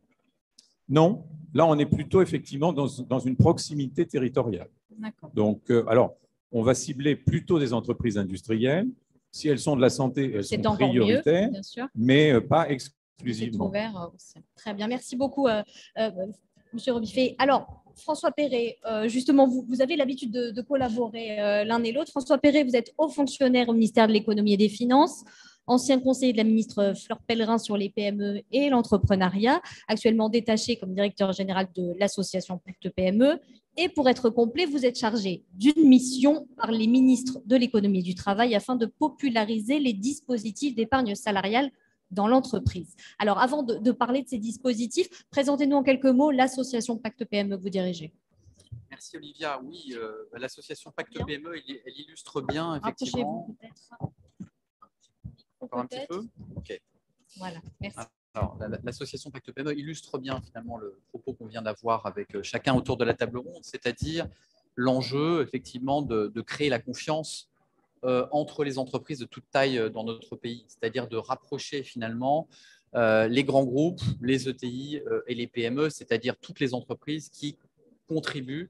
[SPEAKER 6] Non, là, on est plutôt effectivement dans, dans une proximité territoriale. Donc, euh, alors, on va cibler plutôt des entreprises industrielles. Si elles sont de la santé, elles sont prioritaires, mieux, bien sûr. Mais euh, pas exclusivement.
[SPEAKER 2] Ouvert, euh, très bien, merci beaucoup, euh, euh, Monsieur Robiffet. Alors, François Perret, euh, justement, vous, vous avez l'habitude de, de collaborer euh, l'un et l'autre. François Perret, vous êtes haut fonctionnaire au ministère de l'Économie et des Finances, ancien conseiller de la ministre Fleur Pellerin sur les P M E et l'entrepreneuriat, actuellement détaché comme directeur général de l'association Pacte P M E. Et pour être complet, vous êtes chargé d'une mission par les ministres de l'économie et du travail afin de populariser les dispositifs d'épargne salariale dans l'entreprise. Alors, avant de, de parler de ces dispositifs, présentez-nous en quelques mots l'association Pacte P M E que vous dirigez.
[SPEAKER 7] Merci Olivia. Oui, euh, l'association Pacte P M E, elle, elle illustre bien effectivement.
[SPEAKER 2] Approchez-vous peut-être.
[SPEAKER 7] Encore un petit peu. Ok.
[SPEAKER 2] Voilà, merci.
[SPEAKER 7] Alors, l'association Pacte P M E illustre bien finalement le propos qu'on vient d'avoir avec chacun autour de la table ronde, c'est-à-dire l'enjeu effectivement de, de créer la confiance euh, entre les entreprises de toute taille dans notre pays, c'est-à-dire de rapprocher finalement euh, les grands groupes, les E T I euh, et les P M E, c'est-à-dire toutes les entreprises qui contribuent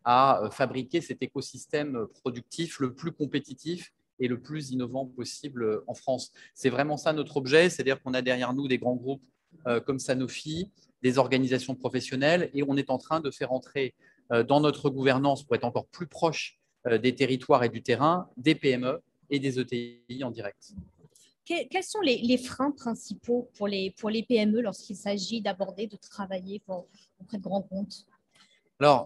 [SPEAKER 7] à fabriquer cet écosystème productif le plus compétitif et le plus innovant possible en France. C'est vraiment ça notre objet, c'est-à-dire qu'on a derrière nous des grands groupes euh, comme Sanofi, des organisations professionnelles, et on est en train de faire entrer euh, dans notre gouvernance, pour être encore plus proche euh, des territoires et du terrain, des P M E et des E T I en direct.
[SPEAKER 2] Quels sont les, les freins principaux pour les, pour les P M E lorsqu'il s'agit d'aborder, de travailler pour, auprès de grands comptes?
[SPEAKER 7] Alors,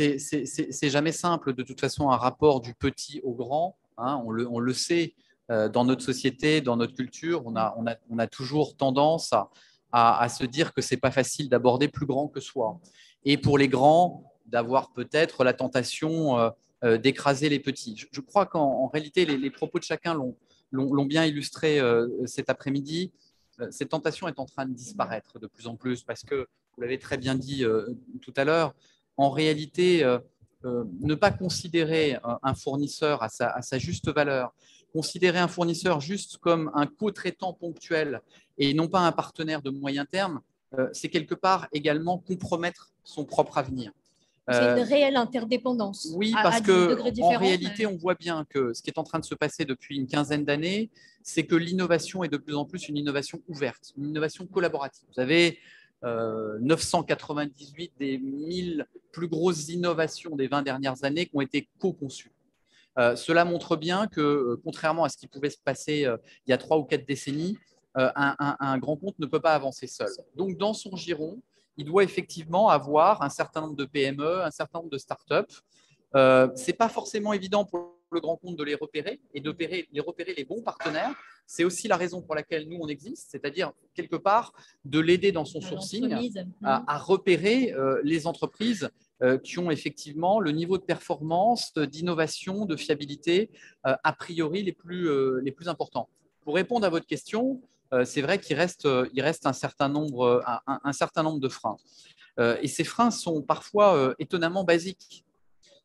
[SPEAKER 7] c'est jamais simple, de toute façon, un rapport du petit au grand. Hein, on, le, on le sait, euh, dans notre société, dans notre culture, on a, on a, on a toujours tendance à, à, à se dire que ce n'est pas facile d'aborder plus grand que soi. Et pour les grands, d'avoir peut-être la tentation euh, euh, d'écraser les petits. Je, je crois qu'en réalité, les, les propos de chacun l'ont bien illustré euh, cet après-midi. Euh, cette tentation est en train de disparaître de plus en plus parce que, vous l'avez très bien dit euh, tout à l'heure, en réalité, euh, Euh, ne pas considérer un fournisseur à sa, à sa juste valeur, considérer un fournisseur juste comme un co-traitant ponctuel et non pas un partenaire de moyen terme, euh, c'est quelque part également compromettre son propre avenir.
[SPEAKER 2] C'est une réelle interdépendance.
[SPEAKER 7] Oui,
[SPEAKER 2] à,
[SPEAKER 7] parce
[SPEAKER 2] à
[SPEAKER 7] qu'en réalité,
[SPEAKER 2] mais...
[SPEAKER 7] on voit bien que ce qui est en train de se passer depuis une quinzaine d'années, c'est que l'innovation est de plus en plus une innovation ouverte, une innovation collaborative. Vous avez euh, neuf cent quatre-vingt-dix-huit des mille plus grosses innovations des vingt dernières années qui ont été co-conçues. Euh, cela montre bien que, euh, contrairement à ce qui pouvait se passer euh, il y a trois ou quatre décennies, euh, un, un, un grand compte ne peut pas avancer seul. Donc, dans son giron, il doit effectivement avoir un certain nombre de P M E, un certain nombre de startups. Euh, Ce n'est pas forcément évident pour le grand compte de les repérer et de repérer, les repérer les bons partenaires. C'est aussi la raison pour laquelle nous, on existe, c'est-à-dire, quelque part, de l'aider dans son sourcing à, à repérer euh, les entreprises euh, qui ont effectivement le niveau de performance, d'innovation, de fiabilité, euh, a priori, les plus, euh, les plus importants. Pour répondre à votre question, euh, c'est vrai qu'il reste, euh, il reste un, certain nombre, un, un, un certain nombre de freins. Euh, et ces freins sont parfois euh, étonnamment basiques.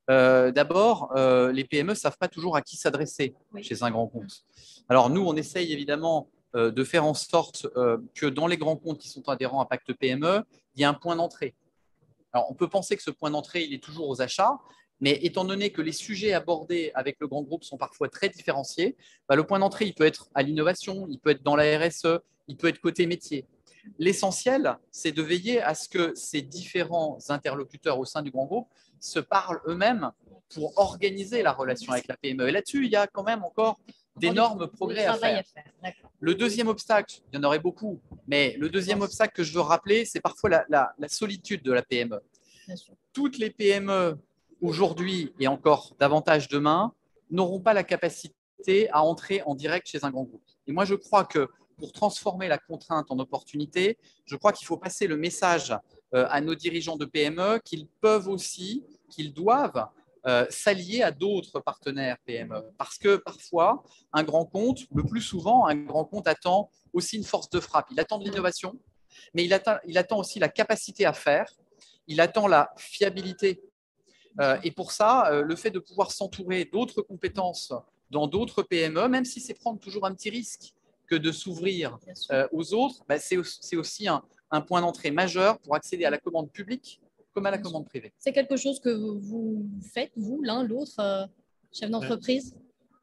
[SPEAKER 7] Euh, D'abord, euh, les P M E ne savent pas toujours à qui s'adresser oui. chez un grand compte. Alors nous, on essaye évidemment euh, de faire en sorte euh, que dans les grands comptes qui sont adhérents à Pacte P M E, il y ait un point d'entrée. Alors on peut penser que ce point d'entrée, il est toujours aux achats, mais étant donné que les sujets abordés avec le grand groupe sont parfois très différenciés, bah, le point d'entrée, il peut être à l'innovation, il peut être dans la R S E, il peut être côté métier. L'essentiel, c'est de veiller à ce que ces différents interlocuteurs au sein du grand groupe se parlent eux-mêmes pour organiser la relation avec la P M E. Et là-dessus, il y a quand même encore d'énormes progrès à faire. à faire. Le deuxième obstacle, il y en aurait beaucoup, mais le deuxième obstacle que je veux rappeler, c'est parfois la, la, la solitude de la P M E. Toutes les P M E aujourd'hui et encore davantage demain n'auront pas la capacité à entrer en direct chez un grand groupe. Et moi, je crois que pour transformer la contrainte en opportunité, je crois qu'il faut passer le message à nos dirigeants de P M E qu'ils peuvent aussi, qu'ils doivent euh, s'allier à d'autres partenaires P M E. Parce que parfois, un grand compte, le plus souvent, un grand compte attend aussi une force de frappe. Il attend de l'innovation, mais il attend, il attend aussi la capacité à faire, il attend la fiabilité. Euh, et pour ça, euh, le fait de pouvoir s'entourer d'autres compétences dans d'autres P M E, même si c'est prendre toujours un petit risque, que de s'ouvrir euh, aux autres, bah, c'est aussi un, un point d'entrée majeur pour accéder à la commande publique comme à la commande privée.
[SPEAKER 2] C'est quelque chose que vous faites, vous, l'un, l'autre, euh, chef d'entreprise?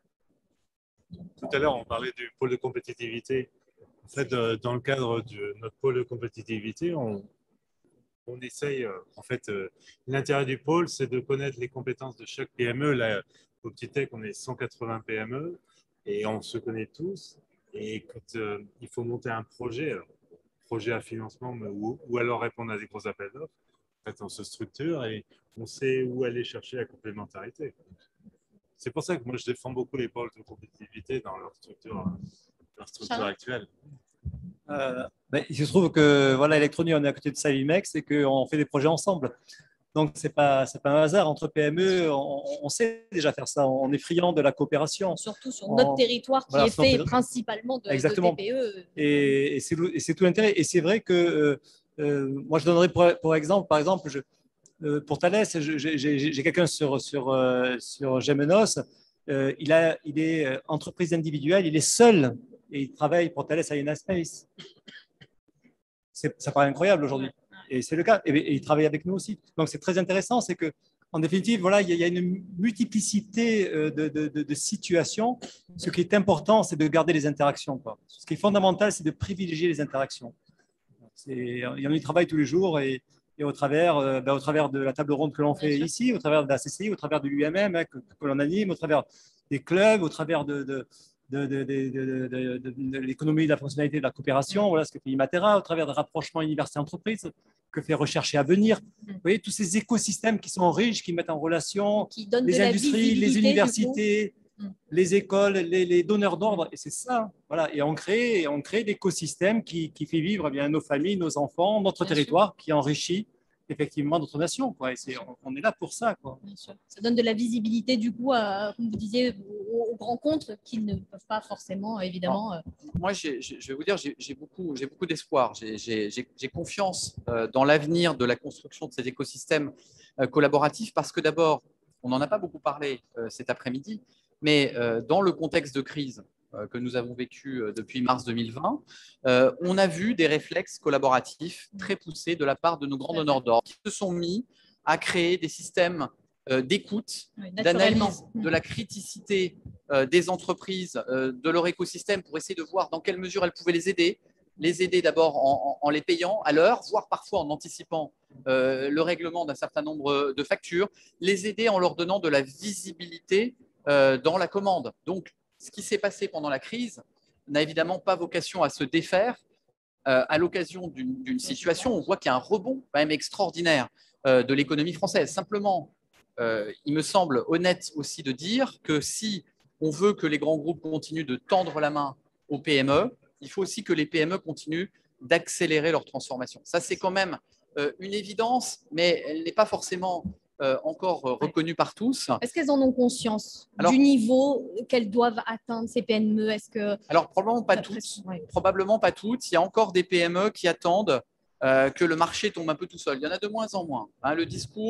[SPEAKER 3] Tout à l'heure, on parlait du pôle de compétitivité. En fait, euh, dans le cadre de notre pôle de compétitivité, on, on essaye, euh, en fait, euh, l'intérêt du pôle, c'est de connaître les compétences de chaque P M E. Là, au Petit Tech, on est cent quatre-vingts P M E et on se connaît tous. Et quand euh, il faut monter un projet, alors, projet à financement mais, ou, ou alors répondre à des gros appels d'offres, en fait, on se structure et on sait où aller chercher la complémentarité. C'est pour ça que moi, je défends beaucoup les pôles de compétitivité dans leur structure, leur structure actuelle.
[SPEAKER 1] Euh, ben, il se trouve que voilà, Electrony, on est à côté de Savimex et qu'on fait des projets ensemble. Donc, ce n'est pas, pas un hasard. Entre P M E, on, on sait déjà faire ça. On est friand de la coopération.
[SPEAKER 2] Surtout sur notre on, territoire qui voilà, est fait notre... principalement de,
[SPEAKER 1] Exactement.
[SPEAKER 2] de T P E.
[SPEAKER 1] Et, et c'est tout l'intérêt. Et c'est vrai que, euh, euh, moi, je donnerais pour, pour exemple, par exemple, je, euh, pour Thales, j'ai quelqu'un sur, sur, euh, sur Gemenos. Euh, il, a, il est entreprise individuelle, il est seul et il travaille pour Thales Alenia Space. Ça paraît incroyable aujourd'hui. Et c'est le cas. Et, et il travaille avec nous aussi. Donc, c'est très intéressant. C'est qu'en définitive, voilà, il y, y a une multiplicité de, de, de, de situations. Ce qui est important, c'est de garder les interactions, quoi. Ce qui est fondamental, c'est de privilégier les interactions. Et on y travaille tous les jours et, et au, travers, euh, ben, au travers de la table ronde que l'on fait ici, au travers de la C C I, au travers de l'U M M hein, que, que l'on anime, au travers des clubs, au travers de… de de, de, de, de, de, de, de l'économie de la fonctionnalité de la coopération, voilà ce que fait Imatera, au travers des rapprochements université-entreprise, que fait Recherche et Avenir. Vous voyez, tous ces écosystèmes qui sont riches, qui mettent en relation les industries, les universités, les écoles, les, les donneurs d'ordre, et c'est ça. Voilà. Et on crée, on crée l'écosystème qui, qui fait vivre eh bien, nos familles, nos enfants, notre Bien territoire, sûr. Qui enrichit effectivement notre nation, quoi. Et c'est, on, on est là pour ça, quoi.
[SPEAKER 2] Bien sûr. Ça donne de la visibilité du coup, à, comme vous disiez, aux, aux grands comptes qui ne peuvent pas forcément, évidemment.
[SPEAKER 7] Alors, moi, j'ai, je vais vous dire, j'ai beaucoup, j'ai beaucoup d'espoir. J'ai confiance euh, dans l'avenir de la construction de cet écosystème euh, collaboratif parce que d'abord, on n'en a pas beaucoup parlé euh, cet après-midi, mais euh, dans le contexte de crise que nous avons vécu depuis mars deux mille vingt, euh, on a vu des réflexes collaboratifs très poussés de la part de nos grands donneurs d'ordre qui se sont mis à créer des systèmes euh, d'écoute, oui, d'analyse de la criticité euh, des entreprises, euh, de leur écosystème pour essayer de voir dans quelle mesure elles pouvaient les aider, les aider d'abord en, en, en les payant à l'heure, voire parfois en anticipant euh, le règlement d'un certain nombre de factures, les aider en leur donnant de la visibilité euh, dans la commande. Donc, ce qui s'est passé pendant la crise n'a évidemment pas vocation à se défaire. Euh, à l'occasion d'une situation, on voit qu'il y a un rebond quand même extraordinaire euh, de l'économie française. Simplement, euh, il me semble honnête aussi de dire que si on veut que les grands groupes continuent de tendre la main aux P M E, il faut aussi que les P M E continuent d'accélérer leur transformation. Ça, c'est quand même euh, une évidence, mais elle n'est pas forcément… Euh, encore euh, reconnues par tous.
[SPEAKER 2] Est-ce qu'elles en ont conscience alors, du niveau qu'elles doivent atteindre, ces P M E? Est-ce que…
[SPEAKER 7] Alors, probablement pas toutes. Ouais. Probablement pas toutes. Il y a encore des P M E qui attendent euh, que le marché tombe un peu tout seul. Il y en a de moins en moins. Hein. Le discours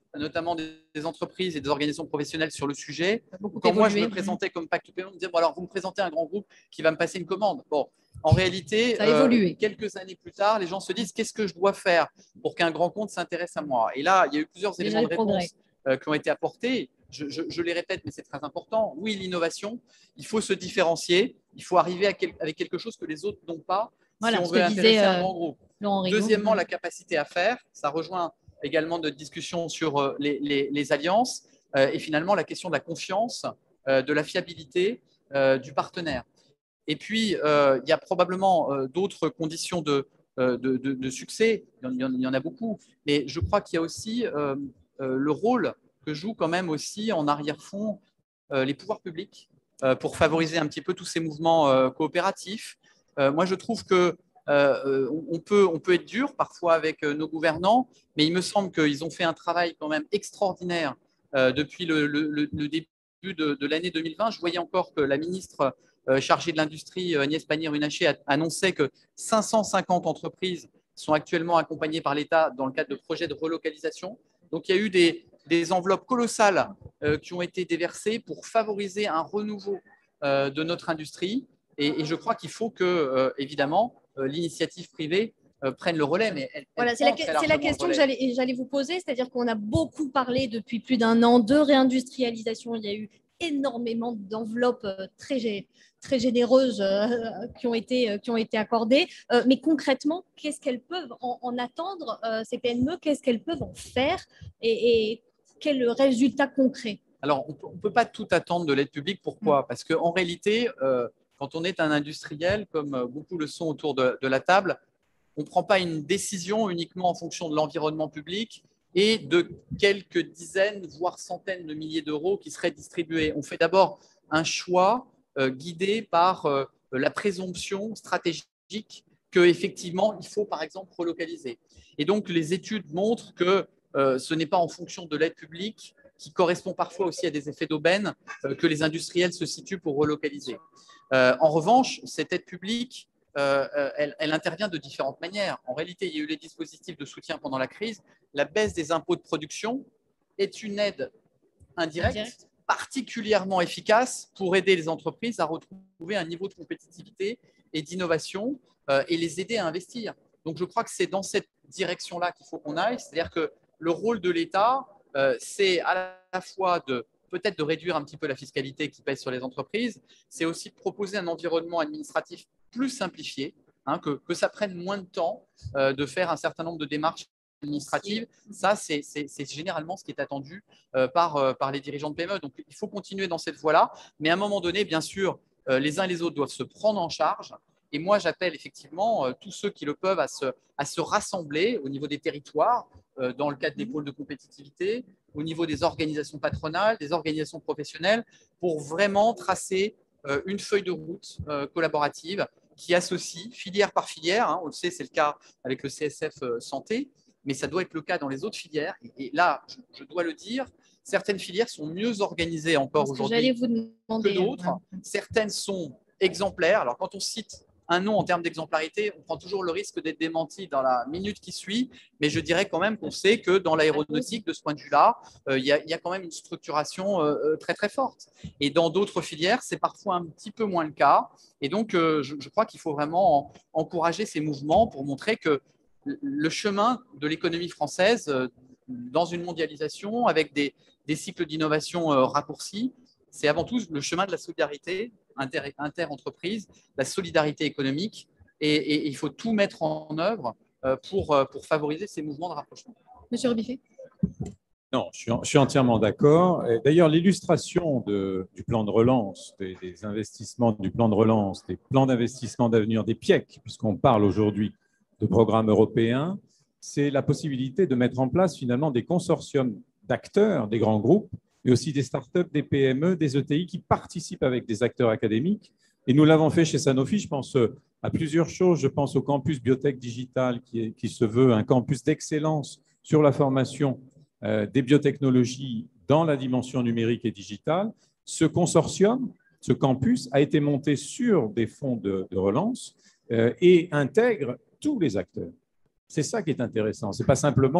[SPEAKER 7] notamment des entreprises et des organisations professionnelles sur le sujet.
[SPEAKER 2] Beaucoup
[SPEAKER 7] Quand moi, je
[SPEAKER 2] évolué.
[SPEAKER 7] me présentais comme Pacte P M E, on me disait, bon, alors vous me présentez un grand groupe qui va me passer une commande. Bon, en réalité,
[SPEAKER 2] Ça a évolué.
[SPEAKER 7] euh, quelques années plus tard, les gens se disent, qu'est-ce que je dois faire pour qu'un grand compte s'intéresse à moi? Et là, il y a eu plusieurs
[SPEAKER 2] Déjà
[SPEAKER 7] éléments de
[SPEAKER 2] des progrès.
[SPEAKER 7] réponse euh, qui ont été apportés. Je, je, je les répète, mais c'est très important. Oui, l'innovation, il faut se différencier. Il faut arriver à quel, avec quelque chose que les autres n'ont pas
[SPEAKER 2] Voilà,
[SPEAKER 7] si on
[SPEAKER 2] ce
[SPEAKER 7] veut
[SPEAKER 2] que
[SPEAKER 7] intéresser
[SPEAKER 2] disait,
[SPEAKER 7] un
[SPEAKER 2] euh,
[SPEAKER 7] grand groupe.
[SPEAKER 2] Laurent Rigaud.
[SPEAKER 7] Deuxièmement, la capacité à faire. Ça rejoint également notre discussion sur euh, les, les, les alliances euh, et finalement la question de la confiance, euh, de la fiabilité euh, du partenaire. Et puis, euh, il y a probablement euh, d'autres conditions de, euh, de, de, de succès. Il y, en, il y en a beaucoup. Mais je crois qu'il y a aussi euh, euh, le rôle que jouent quand même aussi en arrière-fond euh, les pouvoirs publics euh, pour favoriser un petit peu tous ces mouvements euh, coopératifs. Euh, moi, je trouve que euh, on, peut, on peut être dur parfois avec euh, nos gouvernants, mais il me semble qu'ils ont fait un travail quand même extraordinaire euh, depuis le, le, le début de, de l'année deux mille vingt. Je voyais encore que la ministre euh, chargée de l'industrie, Agnès Pannier-Runacher, annonçait que cinq cent cinquante entreprises sont actuellement accompagnées par l'État dans le cadre de projets de relocalisation. Donc, il y a eu des, des enveloppes colossales euh, qui ont été déversées pour favoriser un renouveau euh, de notre industrie. Et, et je crois qu'il faut que, euh, évidemment, euh, l'initiative privée euh, prenne le relais. Mais elle,
[SPEAKER 2] voilà,
[SPEAKER 7] elle
[SPEAKER 2] c'est la,
[SPEAKER 7] prend très
[SPEAKER 2] la question que j'allais, j'allais vous poser, c'est-à-dire qu'on a beaucoup parlé depuis plus d'un an de réindustrialisation. Il y a eu énormément d'enveloppes très, très généreuses euh, qui, ont été, qui ont été accordées. Euh, mais concrètement, qu'est-ce qu'elles peuvent en, en attendre, euh, ces P M E? Qu'est-ce qu'elles peuvent en faire et, et quel est le résultat concret?
[SPEAKER 7] Alors, on ne peut pas tout attendre de l'aide publique. Pourquoi? Parce qu'en réalité, euh, quand on est un industriel, comme beaucoup le sont autour de, de la table, on ne prend pas une décision uniquement en fonction de l'environnement public et de quelques dizaines, voire centaines de milliers d'euros qui seraient distribués. On fait d'abord un choix euh, guidé par euh, la présomption stratégique qu'effectivement, il faut par exemple relocaliser. Et donc, les études montrent que euh, ce n'est pas en fonction de l'aide publique qui correspond parfois aussi à des effets d'aubaine euh, que les industriels se situent pour relocaliser. Euh, en revanche, cette aide publique, euh, elle, elle intervient de différentes manières. En réalité, il y a eu les dispositifs de soutien pendant la crise. La baisse des impôts de production est une aide indirecte, Indirect. particulièrement efficace pour aider les entreprises à retrouver un niveau de compétitivité et d'innovation euh, et les aider à investir. Donc, je crois que c'est dans cette direction-là qu'il faut qu'on aille. C'est-à-dire que le rôle de l'État, euh, c'est à la fois de peut-être de réduire un petit peu la fiscalité qui pèse sur les entreprises, c'est aussi de proposer un environnement administratif plus simplifié, hein, que, que ça prenne moins de temps euh, de faire un certain nombre de démarches administratives. Ça, c'est généralement ce qui est attendu euh, par, euh, par les dirigeants de P M E. Donc, il faut continuer dans cette voie-là. Mais à un moment donné, bien sûr, euh, les uns et les autres doivent se prendre en charge. Et moi, j'appelle effectivement euh, tous ceux qui le peuvent à se, à se rassembler au niveau des territoires, euh, dans le cadre des pôles de compétitivité, au niveau des organisations patronales, des organisations professionnelles, pour vraiment tracer euh, une feuille de route euh, collaborative qui associe filière par filière. Hein, on le sait, c'est le cas avec le C S F euh, Santé, mais ça doit être le cas dans les autres filières. Et, et là, je, je dois le dire, certaines filières sont mieux organisées encore aujourd'hui que d'autres. Ouais. Certaines sont exemplaires. Alors, quand on cite un nom en termes d'exemplarité, on prend toujours le risque d'être démenti dans la minute qui suit, mais je dirais quand même qu'on sait que dans l'aéronautique, de ce point de vue-là, euh, il y, y a quand même une structuration euh, très très forte. Et dans d'autres filières, c'est parfois un petit peu moins le cas. Et donc, euh, je, je crois qu'il faut vraiment en, encourager ces mouvements pour montrer que le chemin de l'économie française, euh, dans une mondialisation, avec des, des cycles d'innovation euh, raccourcis, c'est avant tout le chemin de la solidarité inter-entreprise, la solidarité économique, et, et, et il faut tout mettre en œuvre euh, pour, pour favoriser ces mouvements de rapprochement.
[SPEAKER 2] Monsieur Rubiffet ?
[SPEAKER 6] Non, je suis, je suis entièrement d'accord. D'ailleurs, l'illustration de, du plan de relance, des, des investissements du plan de relance, des plans d'investissement d'avenir, des P I E C, puisqu'on parle aujourd'hui de programmes européens, c'est la possibilité de mettre en place finalement des consortiums d'acteurs, des grands groupes, mais aussi des startups, des P M E, des E T I qui participent avec des acteurs académiques. Et nous l'avons fait chez Sanofi. Je pense à plusieurs choses. Je pense au campus biotech digital qui, est, qui se veut un campus d'excellence sur la formation euh, des biotechnologies dans la dimension numérique et digitale. Ce consortium, ce campus a été monté sur des fonds de, de relance euh, et intègre tous les acteurs. C'est ça qui est intéressant. Ce n'est pas simplement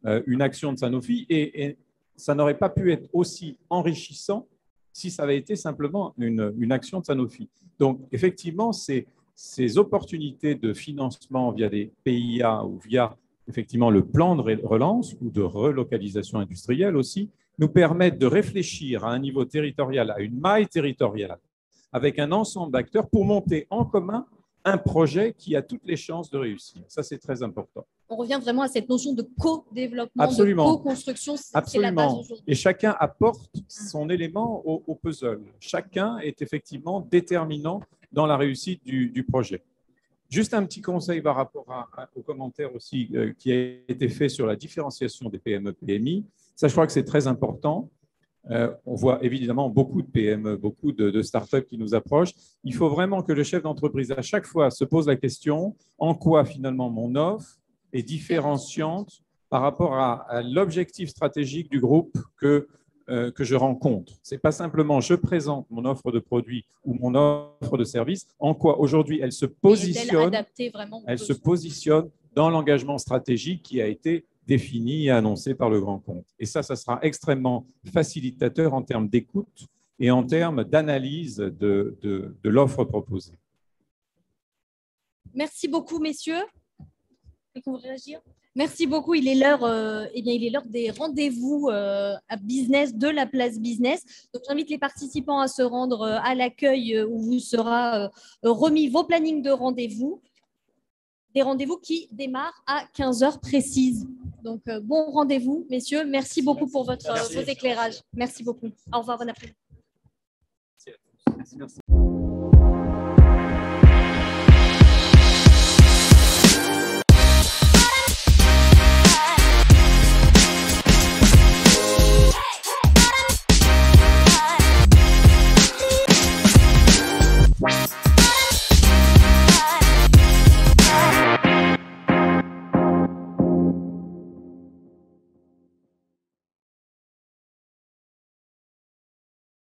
[SPEAKER 6] euh, une action de Sanofi et, et ça n'aurait pas pu être aussi enrichissant si ça avait été simplement une, une action de Sanofi. Donc, effectivement, ces, ces opportunités de financement via des P I A ou via effectivement le plan de relance ou de relocalisation industrielle aussi, nous permettent de réfléchir à un niveau territorial, à une maille territoriale, avec un ensemble d'acteurs pour monter en commun un projet qui a toutes les chances de réussir. Ça, c'est très important.
[SPEAKER 2] On revient vraiment à cette notion de co-développement,
[SPEAKER 6] Absolument.
[SPEAKER 2] de co-construction, c'est la base
[SPEAKER 6] Absolument.
[SPEAKER 2] aujourd'hui.
[SPEAKER 6] Et chacun apporte son élément au, au puzzle. Chacun est effectivement déterminant dans la réussite du, du projet. Juste un petit conseil par rapport à, à, aux commentaires aussi euh, qui a été fait sur la différenciation des P M E P M I. Ça, je crois que c'est très important. Euh, on voit évidemment beaucoup de P M E, beaucoup de, de startups qui nous approchent. Il faut vraiment que le chef d'entreprise, à chaque fois, se pose la question en quoi finalement mon offre est différenciante par rapport à, à l'objectif stratégique du groupe que, euh, que je rencontre. Ce n'est pas simplement je présente mon offre de produit ou mon offre de service, en quoi aujourd'hui elle se positionne, elle se positionne dans l'engagement stratégique qui a été défini et annoncé par le grand compte. Et ça, ça sera extrêmement facilitateur en termes d'écoute et en termes d'analyse de, de, de l'offre proposée.
[SPEAKER 2] Merci beaucoup, messieurs. Réagir. Merci beaucoup. Il est l'heure euh, eh bien, il est l'heure des rendez-vous euh, à business de la place business. Donc, j'invite les participants à se rendre euh, à l'accueil où vous sera euh, remis vos plannings de rendez-vous. Des rendez-vous qui démarrent à quinze heures précises. Donc, euh, bon rendez-vous, messieurs. Merci beaucoup pour votre, euh, vos éclairages. Merci beaucoup. Au revoir, bon après-midi.
[SPEAKER 7] Merci, merci.